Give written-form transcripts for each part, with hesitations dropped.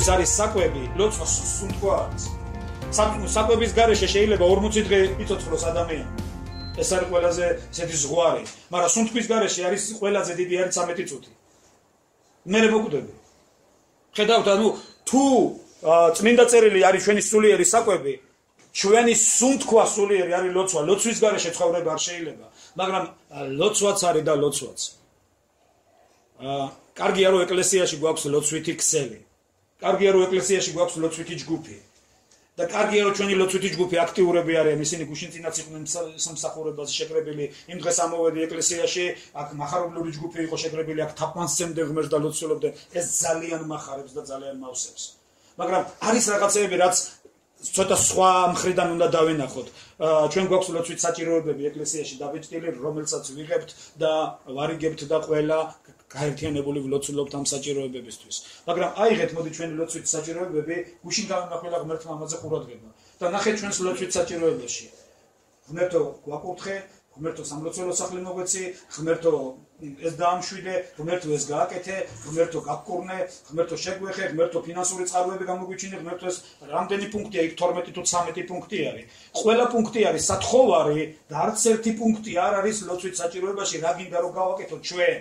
ლოცვის არის საკვები, ლოცვა სუნთქვა არის. საკვების გარეშე შეიძლება 40 დღე იწოცხლოს ადამიანი. ეს არის ყველაზე ისეთი ზღვარი, მაგრამ სუნთქვის გარეშე არის ყველაზე დიდი არის 13 წუთი. მე მოგხვდები. ხედავთ, ანუ თუ წმინდა წერილი არის ჩვენი სულიერი საკვები, ჩვენი სუნთქვა სულიერი არის ლოცვა, ლოცვის გარეშე ცხოვრება არ შეიძლება, მაგრამ ლოცვაც არის და ლოცვაც. კარგია რომ ეკლესიაში გვაქვს ლოცვითი ქსელი. კარგია რომ ეკლესიაში გვაქვს ლოცვითი ჯგუფი. და კარგია რომ ჩვენი ლოცვითი ჯგუფი აქტიურები არიან, ისინი გუშინ წინაც იყვნენ სამსახურებაზე შეკრებილი. იმ დღეს ამოვედი ეკლესიაში, აქ მახარებლური ჯგუფი იყო შეკრებილი, აქ თაყვანსცემდნენ ღმერთს და ლოცულობდნენ. ეს ძალიან მახარებს და ძალიან მავსებს. მაგრამ არის რაღაცეები, რაც ცოტა სხვა მხრიდან უნდა დავენახოთ. ჩვენ გვაქვს ლოცვით საჭიროებები ეკლესიაში დაბეჭდილი, რომელსაც ვიღებთ და ვარიგებთ და ყველა გაერთიანებული ვლოცულობთ ამ საჭიროებებისთვის. მაგრამ აიღეთ მოდი ჩვენი ლოცვით საჭიროებები, გუშინ გამენახვილა ღმერთმა ამაზე ყურადღება. და ნახეთ ჩვენს ლოცვით საჭიროებებში. ღმერთო, გვაკურთხე, ღმერთო სამლოცველო სახლი მოგვეცი, ღმერთო ეს დაამშვიდე, ღმერთო ეს გააკეთე, ღმერთო გაგკურნე, ღმერთო შეგვეხე, ღმერთო ფინანსური წყაროები გამოგვიჩინე, ღმერთო ეს რამდენი პუნქტია, იქ 12 თუ 13 პუნქტი არის. ყველა პუნქტი არის სათხოვარი და არც ერთი პუნქტი არ არის ლოცვით საჭიროებაში, რა გინდა რომ გავაკეთოთ ჩვენ.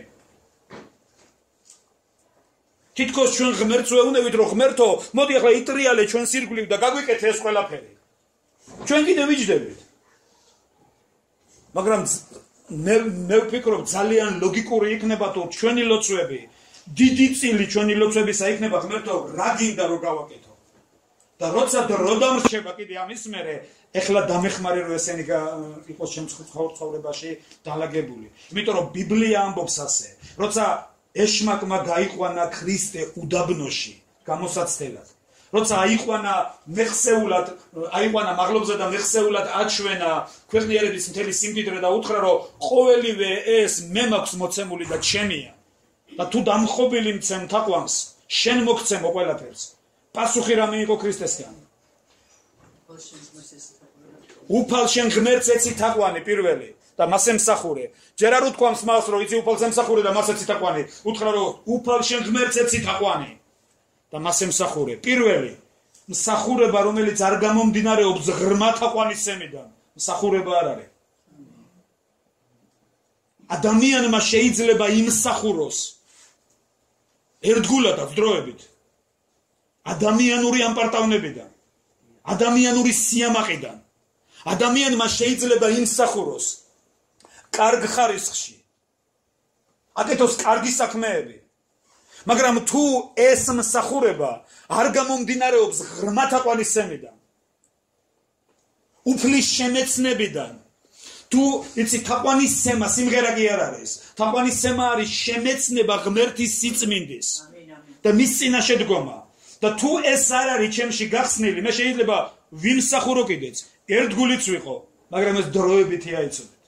თითქოს ჩვენ ღმერთს ვეუბნებით, რომ ღმერთო, მოდი ახლა იტრიალე ჩვენს ირგვლივ და გაგვიკეთე ეს ყველაფერი. ჩვენ კიდე ვიჯდებით. მაგრამ მე ვფიქრობ ძალიან ლოგიკური იქნება თუ ჩვენი ლოცვები, დიდი წილი ჩვენი ლოცვებისა იქნება ღმერთო, რა გინდა რომ გავაკეთო. და როცა დრო დამრჩება კიდე ამის მერე, ეხლა დამეხმარე რომ ესენი იყოს ჩემს ცხოვრებაში დალაგებული. იმიტომ რომ ბიბლია ამბობს ასე, როცა ეშმაკმა გაიყვანა ქრისტე უდაბნოში, გამოსაცდელად. როცა აიყვანა მაღლობზე და მეხსეულად აჩვენა ქვეყნიერების მთელი სიმდიდრე და უთხრა რომ ყოველივე ეს მე მაქვს მოცემული და ჩემია. და თუ დამხობილი მცემ თაყვანს, შენ მოგცემო ყველაფერს. პასუხი რამე იყო ქრისტესგან? უფალ შენ ღმერთს ეცი თაყვანი პირველი და მას ემსახურე. ჯერ არ უთქვა მსმალს რომ იცი უფალს ემსახურე და მას ეცი თაყვანი. უთხრა რომ უფალ შენ ღმერთს ეცი თაყვანი. და მას ემსახურე. პირველი მსახურება, რომელიც არ გამომდინარეობს ღრმა თაყვანისცემიდან, მსახურება არ არის. ადამიანმა შეიძლება იმსახუროს ერთგულად დროებით. ადამიანური ამპარტავნებიდან, ადამიანური სიამაყიდან. ადამიანმა შეიძლება იმსახუროს კარგ ხარისხში. აკეთოს კარგი საქმეები. მაგრამ თუ ეს მსახურება არ გამომდინარეობს ღრმა თაყვანისცემიდან, უფლის შემეცნებიდან, თუ იცი თაყვანისცემა სიმღერა კი არ არის, თაყვანისცემა არის შემეცნება ღმერთის სიწმინდის და მის წინაშე დგომა. და თუ ეს არ არის ჩემში გახსნილი, მე შეიძლება ვიმსახურო კიდეც, ერთგულიც ვიყო, მაგრამ ეს დროებითი აიცოდეთ.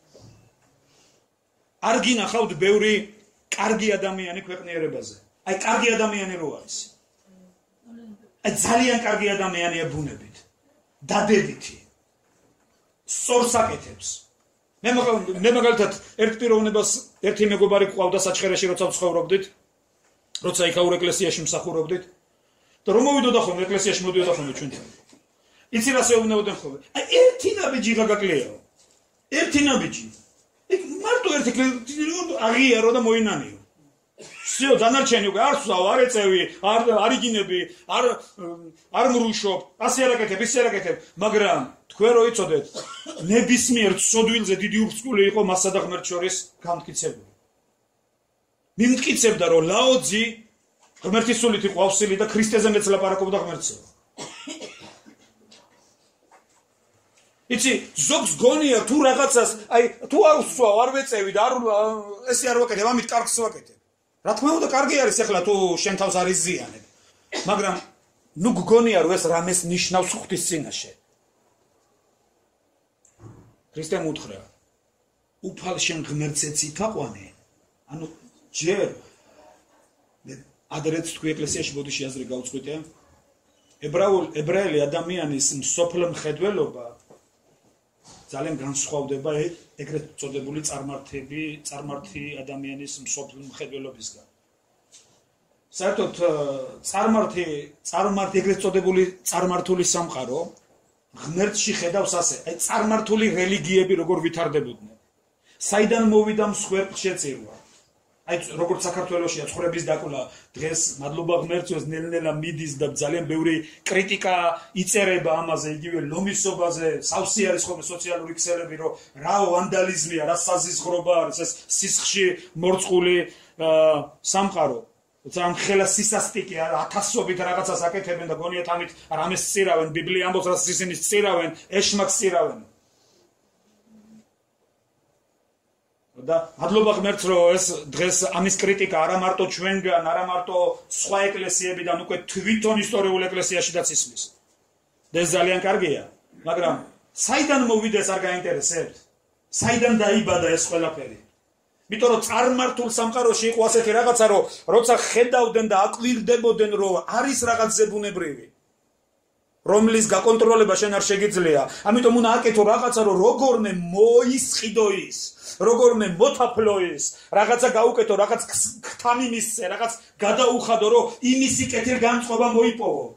არ გინახავთ ბევრი კარგი ადამიანი ქვეყნიერებაზე. აი კარგი ადამიანი რო არის. აი ძალიან კარგი ადამიანია ბუნებით. დადებითი. სწორს აკეთებს. მე მაგალითად ერთ პიროვნებას ერთი მეგობარი ყავდა საჩხერეში როცა ვცხოვრობდით, როცა იქაურ ეკლესიაში მსახურობდით და რომ მოვიდოდა ხოლმე ეკლესიაში მოდიოდა ხოლმე ჩვენთან. იცი რა შეეუბნებოდნენ ხოლმე? აი ერთი ნაბიჯი გაგაკლიაო. ერთი ნაბიჯი. იქ მარტო ერთი აღიარო და მოინანიო. всё, დანარჩენი უკვე არ ვსვავ, არ ეწევი, არ იგინები, არ მრუშობ, ასე არ აკეთებ, ისე არ აკეთებ, მაგრამ თქვენ რო იცოდეთ, ნებისმიერ ცოდვილზე დიდი ურწკული იყო მასა და ღმერთ შორის გამტკიცებული. მიმტკიცებდა რომ ლაოძი ღმერთის სულით იყო ავსილი და ქრისტეზე მეც ლაპარაკობდა ღმერთზე. იცი, ზოგს გონია თუ რაღაცას, აი თუ არ ვსვავ, არ ვეწევი და ესე არ ვაკეთებ, ამით კარგს ვაკეთებ. რა თქმა უნდა, კარგი არის ახლა თუ შენ თავს არ იზიანებ. მაგრამ ნუ გგონია რომ ეს რამეს ნიშნავს ღვთის წინაშე. ქრისტემ უთხრა, უფალ შენ ღმერთს ეცი თაყვანი. ანუ ჯერ ადრეც თქვი ეკლესიაში ბოდიში აზრი გავწყვიტე. ებრაელი ადამიანის მსოფლო მხედველობა ძალიან განსხვავდება ეგრეთ წოდებული წარმართი ადამიანის მსოფლო მხედველობისგან. საერთოდ წარმართი ეგრეთ წოდებული წარმართული სამყარო ღმერთში ხედავს ასე, აი წარმართული რელიგიები როგორ ვითარდებოდნენ. საიდან მოვიდა მსხვერპლ შეწირვა. აი როგორც საქართველოშია ცხოვრების დაკვრა დღეს მადლობა ღმერთს ნელ-ნელა მიდის და ძალიან ბევრი კრიტიკა იწერება ამაზე, იგივე ლომისობაზე, სავსე არის ხოლმე სოციალური ქსელები, რომ რა ვანდალიზმია, რა საზიზღრობა არის ეს სისხლში მორწყული სამყარო. ძალიან ხელა სისასტიკე ათასობით რაღაცას აკეთებენ და გონიათ ამით რამეს სწირავენ, ბიბლია ამბობს რაც ისინი სწირავენ, ეშმაკს სწირავენ. და მადლობა ღმერთს რომ ეს დღეს ამის კრიტიკა არა მარტო ჩვენგან, არა მარტო სხვა ეკლესიებიდან, უკვე თვითონ ისტორიულ ეკლესიაშიც ისმის. და ეს ძალიან კარგია, მაგრამ საიდან მოვიდა ეს არ გაინტერესებთ? საიდან დაიბადა ეს ყველაფერი? იმიტომ რომ წარმართულ სამყაროში იყო ასეთი რაღაცა, რომ როცა ხედავდნენ და აკვირდებოდნენ, რომ არის რაღაც ზებუნებრივი, რომლის გაკონტროლება შენ არ შეგიძლია. ამიტომ უნდა აკეთო რაღაცა, რომ როგორმე მოისყიდო ის, როგორმე მოთაფლო ის, რაღაცა გაუკეთო, რაღაც ქთამი მისცე, რაღაც გადაუხადო, რომ იმისი კეთილგანწყობა მოიპოვო.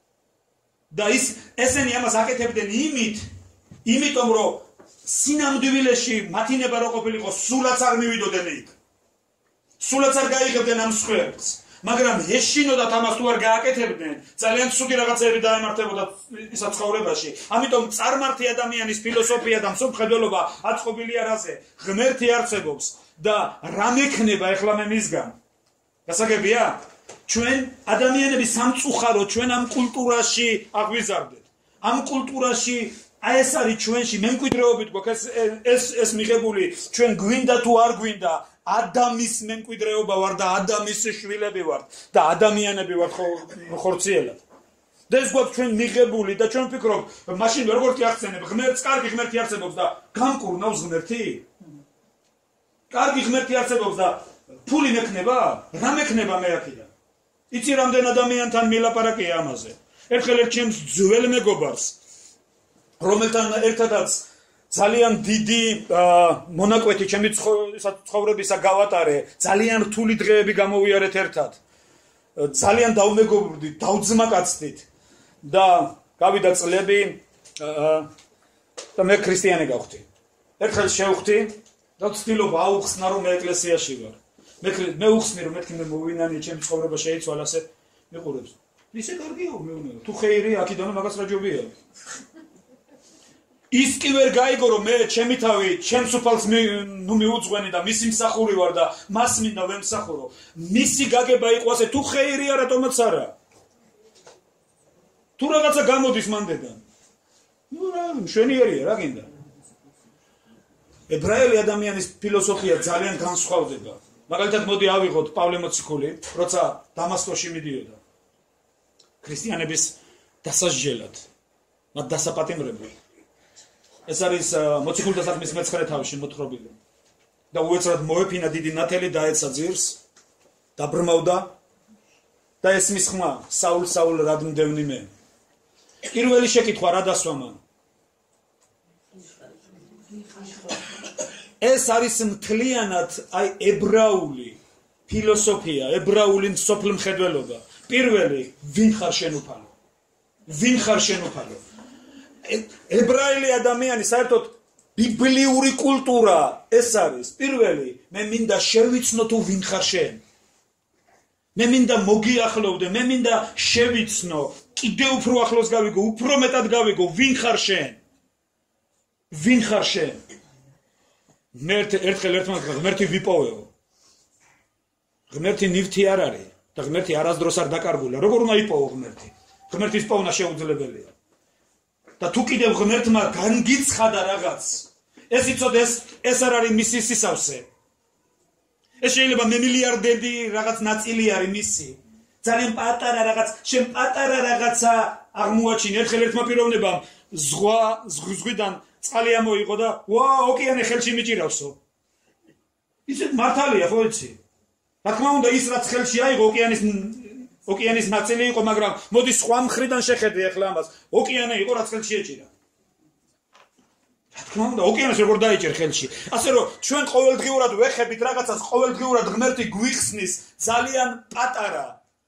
და ესენი ამას აკეთებდნენ იმიტომ რომ სინამდვილეში მათინება რო ყოფილიყო, სულაც არ მივიდოდნენ იქ. სულაც არ გაიღებდნენ ამ მსხვერპლს. მაგრამ ეშინოდათ ამას თუ არ გააკეთებდნენ, ძალიან ცუდი რაღაცები დაემართებოდა ისა ცხოვრებაში. ამიტომ წარმართი ადამიანის ფილოსოფია და მსოფლმხედველობა აწყობილია რაზე? ღმერთი არსებობს და რა მექნება ეხლა მე მისგან? გასაგებია? ჩვენ ადამიანები სამწუხაროდ ჩვენ ამ კულტურაში აღვიზარდეთ. ამ კულტურაში აი ეს არის ჩვენში მემკვიდრეობით გვაქვს ეს მიღებული ჩვენ გვინდა თუ არ გვინდა ადამის მემკვიდრეობა ვარ და ადამის შვილები ვართ და ადამიანები ვართ ხორციელად და ეს გვაქვს ჩვენ მიღებული და ჩვენ ვფიქრობ მაშინ როგორ გახსენებ ღმერთს კარგი ღმერთი არსებობს და გამკურნავს ღმერთი კარგი ღმერთი არსებობს და ფული მექნება რა მექნება მე აქედან იცი რამდენ ადამიანთან მილაპარაკია ამაზე ერთხელ ერთ ჩემს ძველ მეგობარს რომელთან ერთადაც ძალიან დიდი მონაკვეთი ჩემი ცხოვრებისა გავატარე, ძალიან რთული დღეები გამოვიარეთ ერთად. ძალიან დავმეგობრდით, დავძმაკაცდით და გავიდა წლები და მე ქრისტიანი გავხდი. ერთხელ შევხვდი და ვცდილობ აუხსნა რომ მე ეკლესიაში ვარ. მე უხსნი რომ მეთქი მე მოვინანე ჩემი ცხოვრება შეიცვალა ასე მიყურებს. ისე კარგია მეუბნება. თუ ხეირია აქედან მაგას რა ჯობია. ის კი ვერ გაიგო რომ მე ჩემი თავი ჩემს უფალს მიუძღვენი და მისი მსახური ვარ და მას მინდა ვემსახურო. მისი გაგება იყო ასე თუ ხეირია რატომაც არა. თუ რაღაცა გამოდის მანდედან. ნუ რა მშვენიერია რა გინდა. ებრაელი ადამიანის ფილოსოფია ძალიან განსხვავდება. მაგალითად მოდი ავიღოთ პავლე მოციქული, როცა დამასკოში მიდიოდა. ქრისტიანების დასასჯელად, მათ დასაპატიმრებლად. ეს არის მოციქულთა საქმის მეცხრე თავში მოთხრობილი. და უეცრად მოეფინა დიდი ნათელი დაეცა ძირს, დაბრმავდა და ესმის ხმა, საულ რად მდევნი მე. პირველი შეკითხვა რა დასვა მან? ეს არის მთლიანად აი ებრაული ფილოსოფია, ებრაული მსოფლმხედველობა. პირველი, ვინ ხარ შენ უფალო? ვინ ხარ შენ უფალო? ებრაელი ადამიანი საერთოდ ბიბლიური კულტურა ეს არის. პირველი, მე მინდა შევიცნო თუ ვინ ხარ შენ. მე მინდა მოგიახლოვდე, მე მინდა შევიცნო, კიდევ უფრო ახლოს გავიგო, უფრო მეტად გავიგო, ვინ ხარ შენ. ვინ ხარ შენ? მე ერთხელ ერთმანეთს ღმერთი ვიპოვეო. ღმერთი ნივთი არ არის და ღმერთი არასდროს არ დაკარგულა. როგორ უნდა იპოვო ღმერთი? ღმერთის პოვნა შეუძლებელია. და თუ კიდევ ღმერთმა განგიცხადა რაღაც, ეს იცოდე ეს არ არის მისი სისავსე. ეს შეიძლება მე მილიარდები რაღაც ნაწილი არის მისი. ძალიან პატარა რაღაც, შენ პატარა რაღაცა აღმოაჩინე. ერთხელ ერთმა პიროვნებამ ზღვიდან წყალი ამოიღო და ვა, ოკეანე ხელში მიჭირავსო. ისეთ მართალია, ხო იცი? რა თქმა უნდა, ის რაც ხელში აიღო ოკეანის ნაწილი იყო, მაგრამ მოდი სხვა მხრიდან შეხედე ახლა ამას. ოკეანე იყო, რაც ხელში ეჭირა. რა თქმა უნდა, ოკეანეს როგორ დაიჭერ ხელში. ასე რომ ჩვენ ყოველდღიურად ვეხებით რაღაცას, ყოველდღიურად ღმერთი გვიხსნის ძალიან პატარა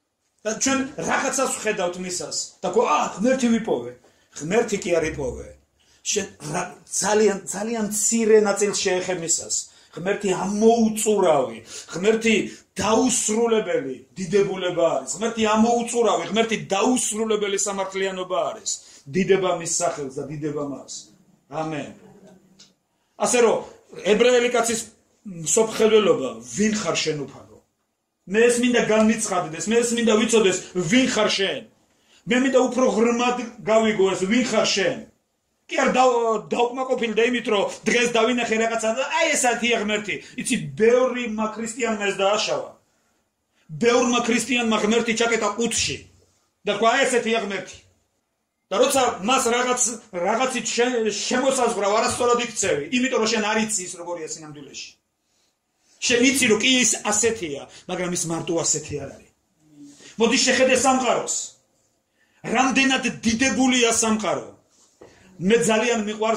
და ჩვენ რაღაცას ვხედავთ მისას და გო ღმერთი ვიპოვე ღმერთი კი არ იპოვე შენ ძალიან მცირე ნაწილს შეეხებ მისას ღმერთი ამოუწურავი ღმერთი დაუსრულებელი დიდებულება არის ღმერთი ამოუწურავი ღმერთი დაუსრულებელი სამართლიანობა არის დიდება მის სახელს და დიდება მას ამენ ასე რომ ებრაელი კაცის მსოფლმხედველობა ვინ ხარ შენ უფალო მე ეს მინდა განმიცხადდეს მე ეს მინდა ვიცოდეს ვინ ხარ შენ მე მინდა უფრო ღრმად გავიგო ეს ვინ ხარ შენ კი არ დაუკმაყოფილდა იმით რომ დღეს დავინახე რაღაცა და აი ეს ათია ღმერთი იცი ბევრი ქრისტიანმა ეს დააშავა ბევრმა ქრისტიანმა ღმერთი ჩაკეტა ყუთში და თქვა აი ესეთია ღმერთი და როცა მას რაღაცით შემოსაზღვრა არასწორად იქცევი იმიტომ რომ შენ არ იცი ის როგორია სინამდვილეში შენ იცი რომ კი ის ასეთია მაგრამ ის მარტო ასეთი არ არის მოდი შეხედე სამყაროს რამდენად დიდებულია სამყარო მე ძალიან მიყვარს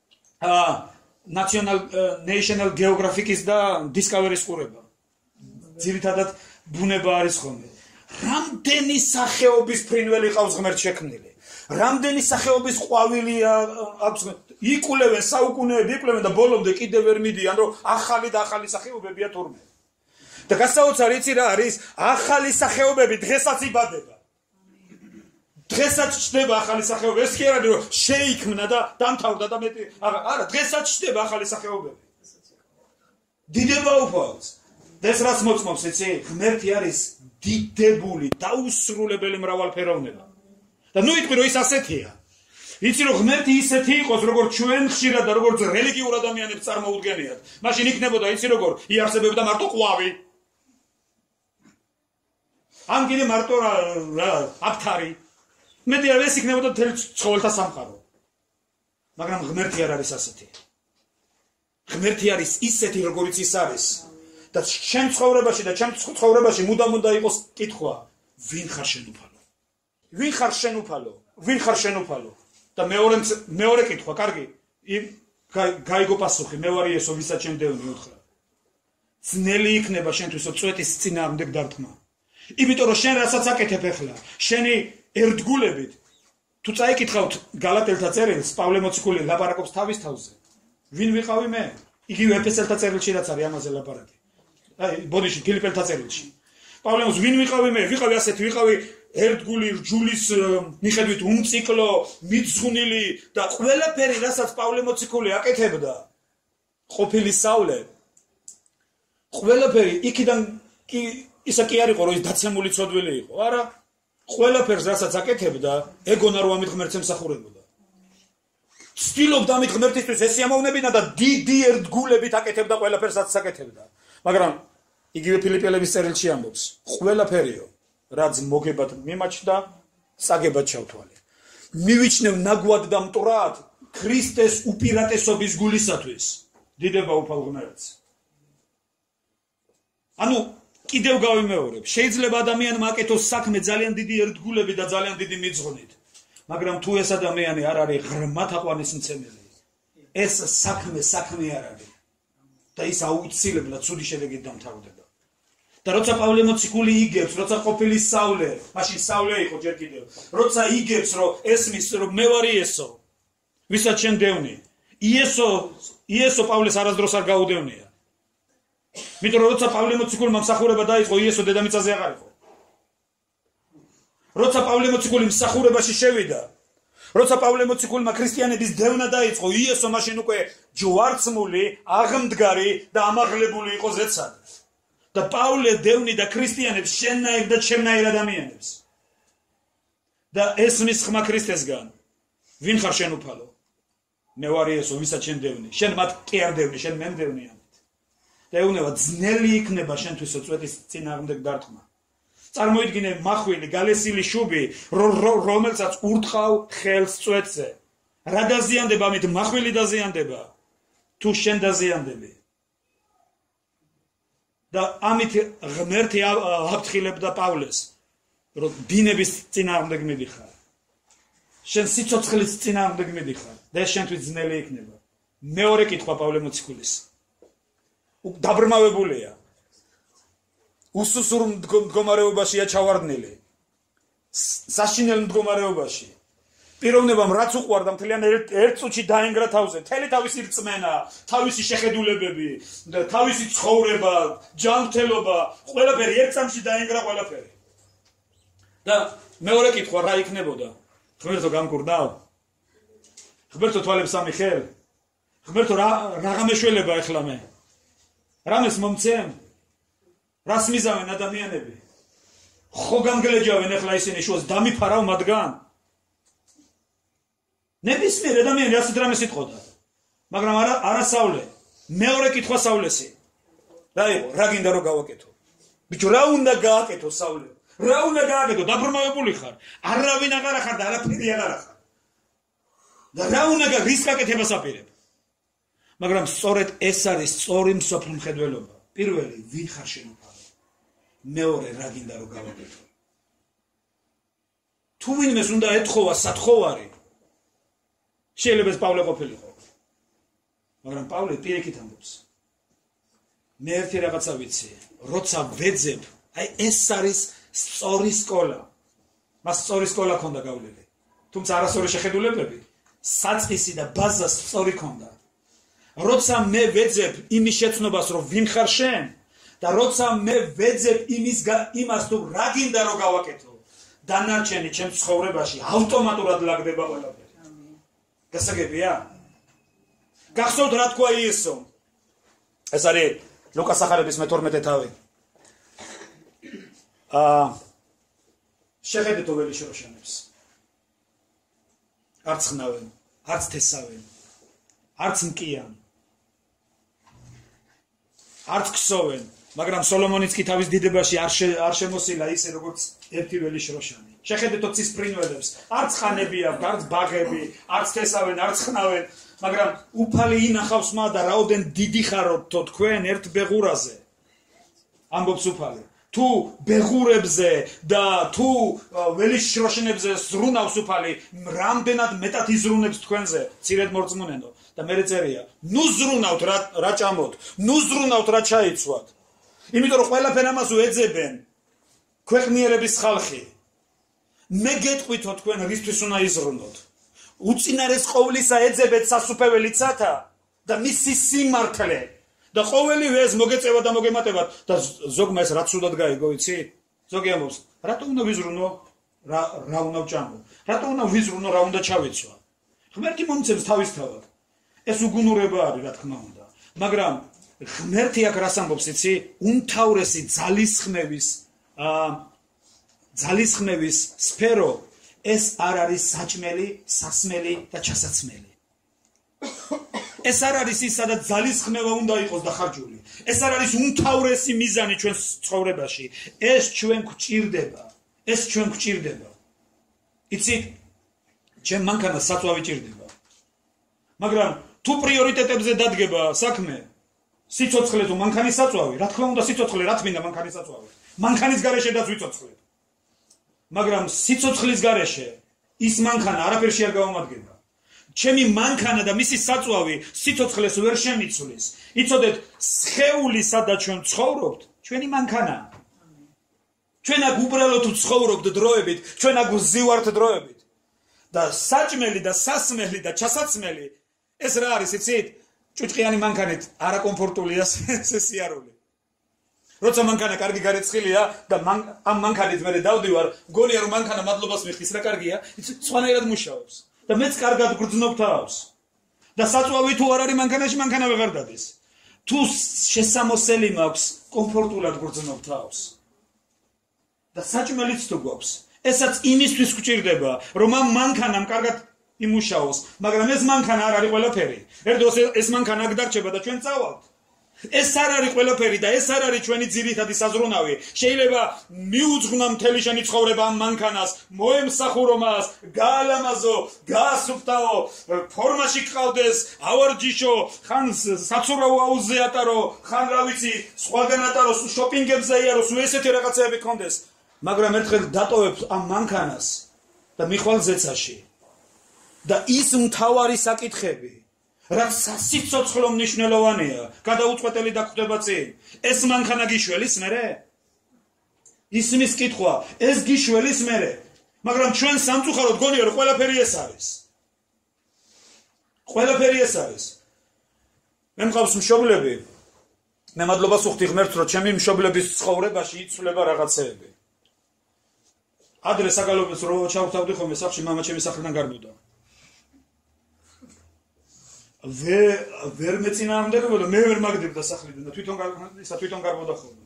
National Geographic-ის და Discovery-ის ყურება ძირითადად ბუნება არის ხოლმე რამდენი სახეობის ფრინველი ყავს ღმერთს შექმნილი რამდენი სახეობის ყვავილია აქვს იკულევენ საუკუნეები იკულევენ და ბოლომდე კიდევ ვერ მიდიან რომ ახალი და ახალი სახეობებია თურმე და გასაოცარი იცი რა არის ახალი სახეობები დღესაც იბადება დღესაც ჩდება ახალი სახეობები ეს კი არ არის რომ შეიქმნა და დამთავრდა და მეტი არა დღესაც ჩდება ახალი სახეობები დიდება უფალს ეს რაც მოწმობს იცი ღმერთი არის დიდებული დაუსრულებელი მრავალფეროვნება და ნუ იტყვი რომ ის ასეთია იცი რომ ღმერთი ისეთი იყოს როგორც ჩვენ ხშირად და როგორც რელიგიურ ადამიანებს წარმოუდგენიათ მაშინ იქნებოდა იცი როგორ იარსებებდა მარტო ყვავი ან კიდე მარტო აფთარი მეტი არ ეს იქნებოდა მთელი ცხოველთა სამყარო მაგრამ ღმერთი არ არის ასეთი ღმერთი არის ისეთი როგორიც ის არის და შენ ცხოვრებაში და ჩემ ცხოვრებაში მუდამ უნდა იყოს კითხვა ვინ ხარ შენ უფალო ვინ ხარ შენ უფალო ვინ ხარ შენ უფალო და მეორე კითხვა კარგი გაიგო პასუხი მე ვარ იესო ვისაც შენ დევნი უთხრა ძნელი იქნება შენთვის წვეთის წინააღმდეგ დარტყმა იმიტომ რომ შენ რასაც აკეთებ ახლა შენი ერთგულებით თუ წაიკითხავთ გალატელთა წერილს პავლე მოციქული ლაპარაკობს თავის თავზე ვინ ვიყავი მე იგივე ეფესელთა წერილში რაც არის ამაზე ლაპარაკი აი ბოდიში ფილიპელთა წერილში პავლემოს ვინ ვიყავი მე ვიყავი ასეთი ვიყავი ერთგული რჯულის მიხედვით უმციკლო მიძღვნილი და ყველაფერი რასაც პავლე მოციქული აკეთებდა ყოფილი საულე ყველაფერი იქიდან კი ისა კი არ იყო რომ ის დაცემული ცოდვილი იყო არა ყველაფერს რასაც აკეთებდა ეგონა რომ ამით ღმერთს ემსახურებოდა ცდილობდა ამით ღმერთისთვის ეს სიამოვნებინა და დიდი ერთგულებით აკეთებდა ყველაფერს რაც აკეთებდა მაგრამ იგივე ფილიპელების წერილში ამბობს ყველაფერიო რაც მოგებად მიმაჩნდა საგებად ჩავთვალე მივიჩნევ ნაგვად და მტრად ქრისტეს უპირატესობის გულისათვის დიდება უფალ ღმერთს ანუ კიდევ გავიმეორებ შეიძლება ადამიანმა აკეთოს საქმე ძალიან დიდი ერთგულები და ძალიან დიდი მიძღვნით მაგრამ თუ ეს ადამიანი არ არის ღრმად აყვანისმცემელი ეს საქმე არ არის და ის აუცილებლად ცუდი შედეგით დამთავრდება და როცა პავლე მოციქული იგებს როცა ყოფილი საულე მაშინ საულე იყო ჯერ კიდევ როცა იგებს რომ ესმის რომ მე ვარ იესო ვისაც შენ დევნი იესო პავლეს არასდროს არ გაუდევნია იმიტომ რომ როცა პავლე მოციქულმა მსახურება დაიწყო იესო დედამიწაზე აღარ იყო როცა პავლე მოციქული მსახურებაში შევიდა როცა პავლე მოციქულმა ქრისტიანების დევნა დაიწყო იესო მაშინ უკვე ჯვარცმული აღმდგარი და ამაღლებული იყო ზეცად და პავლე დევნი და ქრისტიანებს შენნაირ და ჩემნაირ ადამიანებს და ესმის ხმა ქრისტესგან ვინ ხარ შენ უფალო მე ვარ იესო ვისაც შენ დევნი შენ მათ კი არ დევნი შენ მე მდევნი ამით და ეუბნება ძნელი იქნება შენთვის წვეთის წინააღმდეგ დარტყმა წარმოიდგინე მახვილი გალესილი შუბი რომელსაც ურტყავ ხელს წვეთზე რა დაზიანდება ამით მახვილი დაზიანდება თუ შენ დაზიანდები და ამით ღმერთი აფრთხილებდა პავლეს რომ დინების წინააღმდეგ მიდიხარ შენ სიცოცხლის წინააღმდეგ მიდიხარ და ეს შენთვის ძნელი იქნება მეორე კითხვა პავლე მოციქულის დაბრმავებულია უსუსურ მდგომარეობაშია ჩავარდნილი საშინელ მდგომარეობაში. პიროვნებამ რაც უყვარდა მთლიანად ერთ წუთში დაენგრა თავზე, მთელი თავისი რწმენა, თავისი შეხედულებები, თავისი ცხოვრება, ჯანმრთელობა, ყველაფერი ერთ წამში დაენგრა ყველაფერი. და მეორე კითხვა რა იქნებოდა? ღმერთო გამკურნავ? ღმერთო თვალებს ამიხელ? ღმერთო რა გამეშველება ეხლა მე? რამეს მომცემ? რას მიზავენ ადამიანები? ხო გამგლეჯავენ ეხლა ისინი შუას დამიფარავ მათგან? ნებისმიერ ადამიანი ასეთ რამეს იტყოდა. მაგრამ არასავლე. მეორე კითხვა სავლესი. რა იყო? რა გინდა რომ გავაკეთო? ბიჭო, რა უნდა გააკეთო სავლე? რა უნდა გააკეთო? დაბრმავებული ხარ. არავინ აღარ ხარ და არაფერი აღარ ხარ. და რა უნდა რის გაკეთებას აპირებ? მაგრამ სწორედ ეს არის სწორი მსოფლო მხედველობა. პირველი, ვინ ხარ შენ უფალი? მეორე, რა გინდა რომ გავაკეთო? თუ ვინმეს უნდა ეთხოვა სათხოვარი, შეიძლება ეს პავლე ყოფილიყო. მაგრამ პავლე პირიქით ამბობს. მე ერთი რაღაცა ვიცი, როცა ვეძებ, აი ეს არის სწორი სკოლა. მას სწორი სკოლა ქონდა გავლილი. თუმცა არასწორი შეხედულებები, საწყისი და ბაზა სწორი ქონდა. როცა მე ვეძებ იმის შეცნობას, რომ ვინ ხარ შენ, და როცა მე ვეძებ იმას თუ რა გინდა რომ გავაკეთო, დანარჩენი ჩემ ცხოვრებაში ავტომატურად ლაგდება ყველაფერი. გასაგებია? გახსოვთ რა თქვა იესომ? ეს არის ლუკას სახარების მე-12 თავი. შეხედეთ ოველი შროშანებს. არც ხნავენ, არც თესავენ, არც მკიან, არც ქსოვენ, მაგრამ სოლომონიც კი თავის დიდებაში არ შემოსილა ისე როგორც ერთი ველი შროშანი. შეხედეთ ოცის ფრინველებს, არც ხანები აქვს, არც ბაღები, არც თესავენ, არც ხნავენ, მაგრამ უფალი ინახავს მა და რაოდენ დიდი ხაროთ თქვენ ერთ ბეღურაზე. ამბობს უფალი. თუ ბეღურებზე და თუ ველის შროშინებზე ზრუნავს უფალი, რამდენად მეტად იზრუნებს თქვენზე, ცირედ მორწმუნენო. და მე წერია, ნუ ზრუნავთ რა ჭამოთ, ნუ ზრუნავთ რა ჩაიცვათ. იმიტომ რომ ყველაფერ ამას უეძებენ ქვეყნიერების ხალხი. მე გეტყვითო თქვენ რისთვის უნდა იზრუნოთ. უწინარეს ყოვლისა ეძებეთ სასუფეველი ცათა და მისი სიმართლე. და ყოველივე ეს მოგეწევა და მოგემატებათ და ზოგმა ეს რაც უდად გაიგო, იცი? ზოგი ამბობს, რატო უნდა ვიზრუნო? რა უნდა ვჭამო? რატო უნდა ვიზრუნო, რა უნდა ჩავიცვა? ღმერთი მომცემს თავისთავად. ეს უგუნურება არის, რა თქმა უნდა. მაგრამ ღმერთი აქ რას ამბობს, იცი? უმთავრესი ძალისხმევის სფერო ეს არ არის საჭმელი, სასმელი და ჩასაცმელი. ეს არ არის ის, სადაც ძალისხმევა უნდა იყოს დახარჯული. ეს არ არის უმთავრესი მიზანი ჩვენს ცხოვრებაში. ეს ჩვენ გვჭირდება. ეს ჩვენ გვჭირდება. იცით, ჩემ მანქანას საწვავი ჭირდება. მაგრამ თუ პრიორიტეტებზე დადგება საქმე, სიცოცხლე თუ მანქანის საწვავი, რა თქმა უნდა სიცოცხლე რა თმინდა მანქანის საწვავი. მანქანის გარეშედაც ვიცოცხლებ. მაგრამ სიცოცხლის გარეშე ის მანქანა არაფერში არ გავამადგება. ჩემი მანქანა და მისი საწვავი სიცოცხლეს ვერ შემიცვლის. იცოდეთ, სხეული სადაც ჩვენ ცხოვრობთ, ჩვენი მანქანაა. ჩვენ აქ უბრალოდ ვცხოვრობთ დროებით, ჩვენ აქ ვზივართ დროებით. და საჭმელი და სასმელი და ჩასაცმელი ეს რა არის, იცით? ჭუჭყიანი მანქანით არაკომფორტულია სიარული. როცა მანქანა კარგი გარეცხილია და ამ მანქანით მე დავდივარ, მგონია რომ მანქანა მადლობას მიხდის, რა კარგია, სხვანაირად მუშაობს. და მეც კარგად გრძნობ თავს. და საწვავი თუ არ არის მანქანაში, მანქანა ვეღარ დადის. თუ შესამოსელი მაქვს, კომფორტულად გრძნობ თავს. და საჭმელიც თუ გვაქვს, ესაც იმისთვის გვჭირდება, რომ ამ მანქანამ კარგად იმუშაოს, მაგრამ ეს მანქანა არ არის ყველაფერი. ერთ დროს ეს მანქანა აქ დარჩება და ჩვენ წავალთ. ეს არ არის ყველაფერი და ეს არ არის ჩვენი ძირითადი საზრუნავი. შეიძლება მიუძღვნა მთელი შენი ცხოვრება ამ მანქანას, მოემსახურო მას, გაალამაზო, გაასუფთავო, ფორმაში გყავდეს, ავარჯიშო, ხან საცურაო აუზზე ატარო, ხან რა ვიცი, სხვაგან ატაროს, შოპინგებზე იაროს, ესეთი რაღაცეები გქონდეს. მაგრამ ერთხელ დატოვებ ამ მანქანას და მიხვალ ზეცაში. და ის მთავარი საკითხები რაც სასიცოცხლო მნიშვნელოვანია, გადაუწყვეტელი დაგხვდება წინ. ეს მანქანა გიშველის მერე? ისმის კითხვა, ეს გიშველის მერე? მაგრამ ჩვენ სამწუხაროდ გონია რომ ყველაფერი ეს არის. ყველაფერი ეს არის. მე მყავს მშობლები. მე მადლობას ვუხდი ღმერთს რომ ჩემი მშობლების ცხოვრებაში იცვლება რაღაცეები. ადრე საგალობებს რო ჩავთავდი ხოლმე სახლში მამა ჩემი სახლიდან გარბოდა. ვერ მეწინააღმდეგებოდა, მე ვერ მაგდებდა სახლიდან და თვითონ გარბოდა ხოლმე.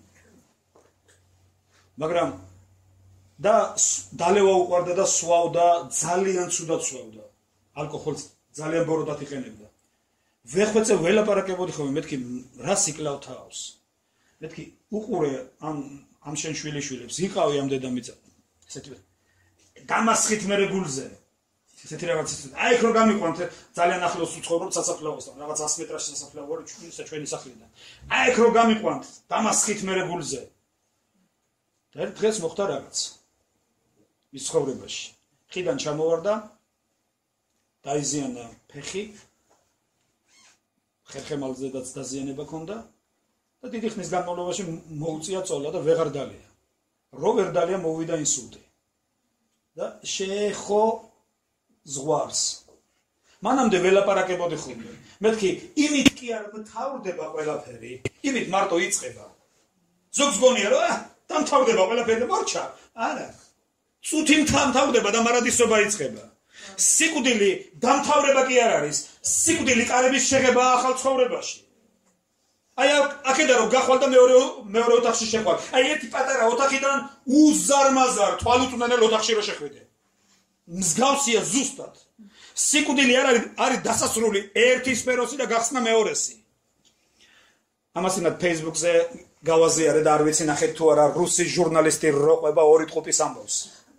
მაგრამ და დალევა უყვარდა და სვავდა, ძალიან ცუდად სვავდა. ალკოჰოლს ძალიან ბოროტად იყენებდა. ვეხვეწე ველაპარაკებოდი ხოლმე, მეთქი რა სიკლავ თავს. მეთქი უყურე ამ შენ შვილიშვილებს, იყავი ამ დედამიწა. ესეთი დამასხით მე გულზე. ესეთი რაღაც აი ხო გამიყვანთ ძალიან ახლოს ვცხოვრობ სასაფლაოსთან, რაღაც 100 მეტრაში სასაფლაო ვარ ჩვენი სახლიდან. აი ხო გამიყვანთ დამასხით მე გულზე. და ერთ დღეს მოხდა რაღაც. ის ცხოვრებაში. ხიდან ჩამოვარდა დაიზიანა ფეხი ხერხემალზედაც დაზიანება ჰქონდა და დიდი ხნის განმავლობაში მოუწია წოლა და ვეღარ დალია. რო ვერ დალია მოვიდა ინსულტი. და შეეხო ზღვარს. მანამდე ველაპარაკებოდი ხოლმე. მეთქი იმით კი არ მთავრდება ყველაფერი, იმით მარტო იწყება. ზოგს გონია რომ დამთავრდება ყველაფერი და მორჩა. არა. წუთი მთავრდება და მარადისობა იწყება. სიკვდილი დამთავრება კი არ არის. სიკვდილი კარების შეღება ახალ ცხოვრებაში. აი აქედან რომ გახვალ და მეორე ოთახში შეხვალ. აი ერთი პატარა ოთახიდან უზარმაზარ თვალუწმენელ ოთახში რო შეხვიდე. მსგავსია ზუსტად. სიკვდილი არ არის დასასრული ერთი სფეროსი და გახსნა მეორესი. ამასინად Facebook-ზე გავაზიარე და არ ვიცი ნახეთ თუ არა რუსი ჟურნალისტი როყვება ორი ტყუპის ამბავს.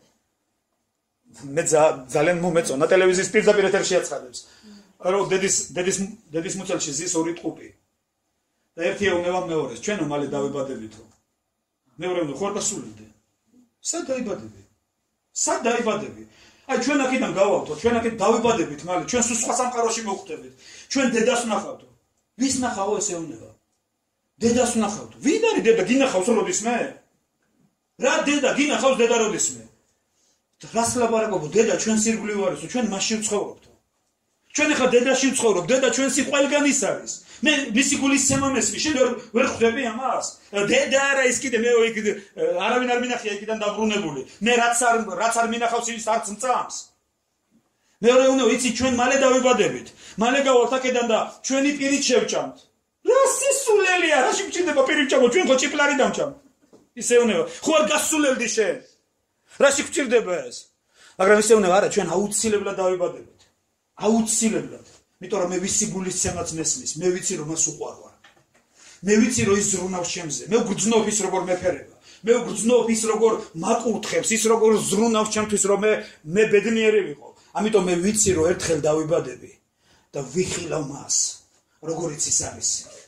მე ძალიან მომეწონა ტელევიზიის პირდაპირ ეთერში აცხადებს. რომ დედის მუცელში ზის ორი ტყუპი. და ერთი ეუბნება მეორეს, ჩვენო მალე დავიბადებითო. მეორე უნდა ხო არ გასულიდე. სად დაიბადები? სად დაიბადები? აი ჩვენ აქედან გავავთო, ჩვენ აქეთ დავიბადებით მალე, ჩვენ სულ სხვა სამყაროში მოვხვდებით. ჩვენ დედას ვნახავდო. ვის ნახავო ეს ეუბნება? დედას ვნახავდო. ვინ არის დედა? გინახავს როდისმე? რა დედა? გინახავს დედა როდისმე? რას ლაპარაკობ? დედა ჩვენ სირგლივ არისო, ჩვენ მასში ვცხოვრობთ. ჩვენ ახლა დედაში ვცხოვრობ, დედა ჩვენსი ყველგან ის არის. მე მისი გულის სემამესმი, შენ ვერ ხვდები ამას? დედა არა ის კიდე მე არავინ არ მინახია იქიდან დაბრუნებული. მე რაც არ მინახავს ის არც მწამს. მეორე უნდა იცი ჩვენ მალე დავიბადებით. მალე გავალთ აქედან და ჩვენი პირით შევჭამთ. რა სისულელია, რაში გჭირდება პირით ჩამო, ჩვენ ხო ჭიპლარი დამჭამთ. ისე უნდა, ხო არ გასულელდი შენ. რაში გჭირდება ეს? მაგრამ ისე უნდა არა, ჩვენ აუცილებლად დავიბადებით. აუცილებლად. იმიტომ რომ მე ვისი გულის ცემაც მესმის, მე ვიცი რომ მას უყვარვარ. მე ვიცი რომ ის ზრუნავს ჩემზე. მე ვგრძნობ ის როგორ მეფერება. მე ვგრძნობ ის როგორ მაკურთხებს, ის როგორ ზრუნავს ჩემთვის რომ მე ბედნიერი ვიყო. ამიტომ მე ვიცი რომ ერთხელ დავიბადები და ვიხილავ მას, როგორიც ის არის.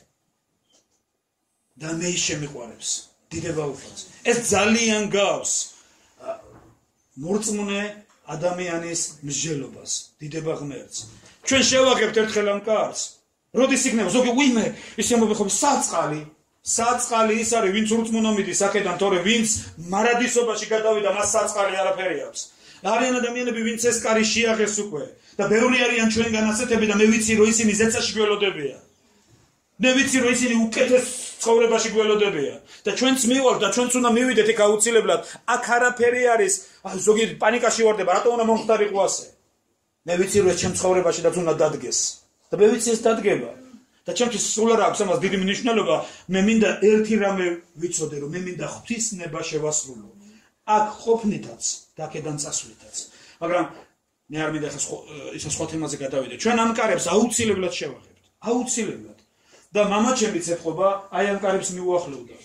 და მე ის შემიყვარებს. დიდება უფალს. ეს ძალიან გავს მორწმუნე ადამიანის მსჯელობას, დიდება ღმერთს. ჩვენ შევაღებთ ერთხელ ამ კარს. როდის იქნება ზოგი ვინმე ის ამბობ საწყალი ის არის ვინც ურწმუნო მიდის აქედან, თორე ვინც მარადისობაში გადავიდა მას საწყალი არაფერი აქვს. არიან ადამიანები ვინც ეს კარი შეაღეს უკვე და ბევრი არიან ჩვენგან ასეთები და მე ვიცი რომ ისინი ზეცაში გველოდებიან. მე ვიცი რომ ისინი უკეთეს ცხოვრებაში გველოდებიან და ჩვენც მივალთ და ჩვენც უნდა მივიდეთ იქ აუცილებლად. აქ არაფერი არის, ზოგი პანიკაში ვარდება, რატო უნდა მომხდარიყო ასე? მე ვიცი რომ ეს ჩემ ცხოვრებაში და უნდა დადგეს. და მე ვიცი ეს დადგება. და ჩემთვის სულ არ აქვს ამას დიდი მნიშვნელობა. მე მინდა ერთი რამე ვიცოდე, რომ მე მინდა ღვთისნება შევასრულო. აქ ყოფნითაც და აქედან წასვლითაც. მაგრამ მე არ მინდა ისა სხვა თემაზე გადავიდე. ჩვენ ამ კარებს აუცილებლად შევაღებთ. აუცილებლად. და მამაჩემიც ეთყობა, აი ამ კარებს მიუახლოვდა.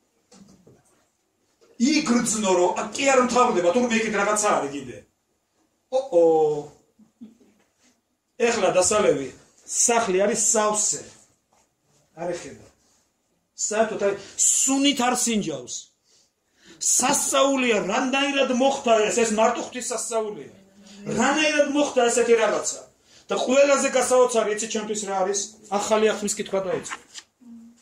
იგრძნო რომ კი არ მთავრდება, თურმე იქით რაღაცა არის კიდე. ეხლა დასალევი სახლი არის სავსე. არ ეხება. საერთოდ აი სუნით არ სინჯავს. სასწაულია, რანაირად მოხდა ეს მარტო ღვთის სასწაულია. რანაირად მოხდა ესეთი რაღაცა. და ყველაზე გასაოცარი იცი ჩემთვის რა არის? ახალი ახლის კითხვა დაიწყო.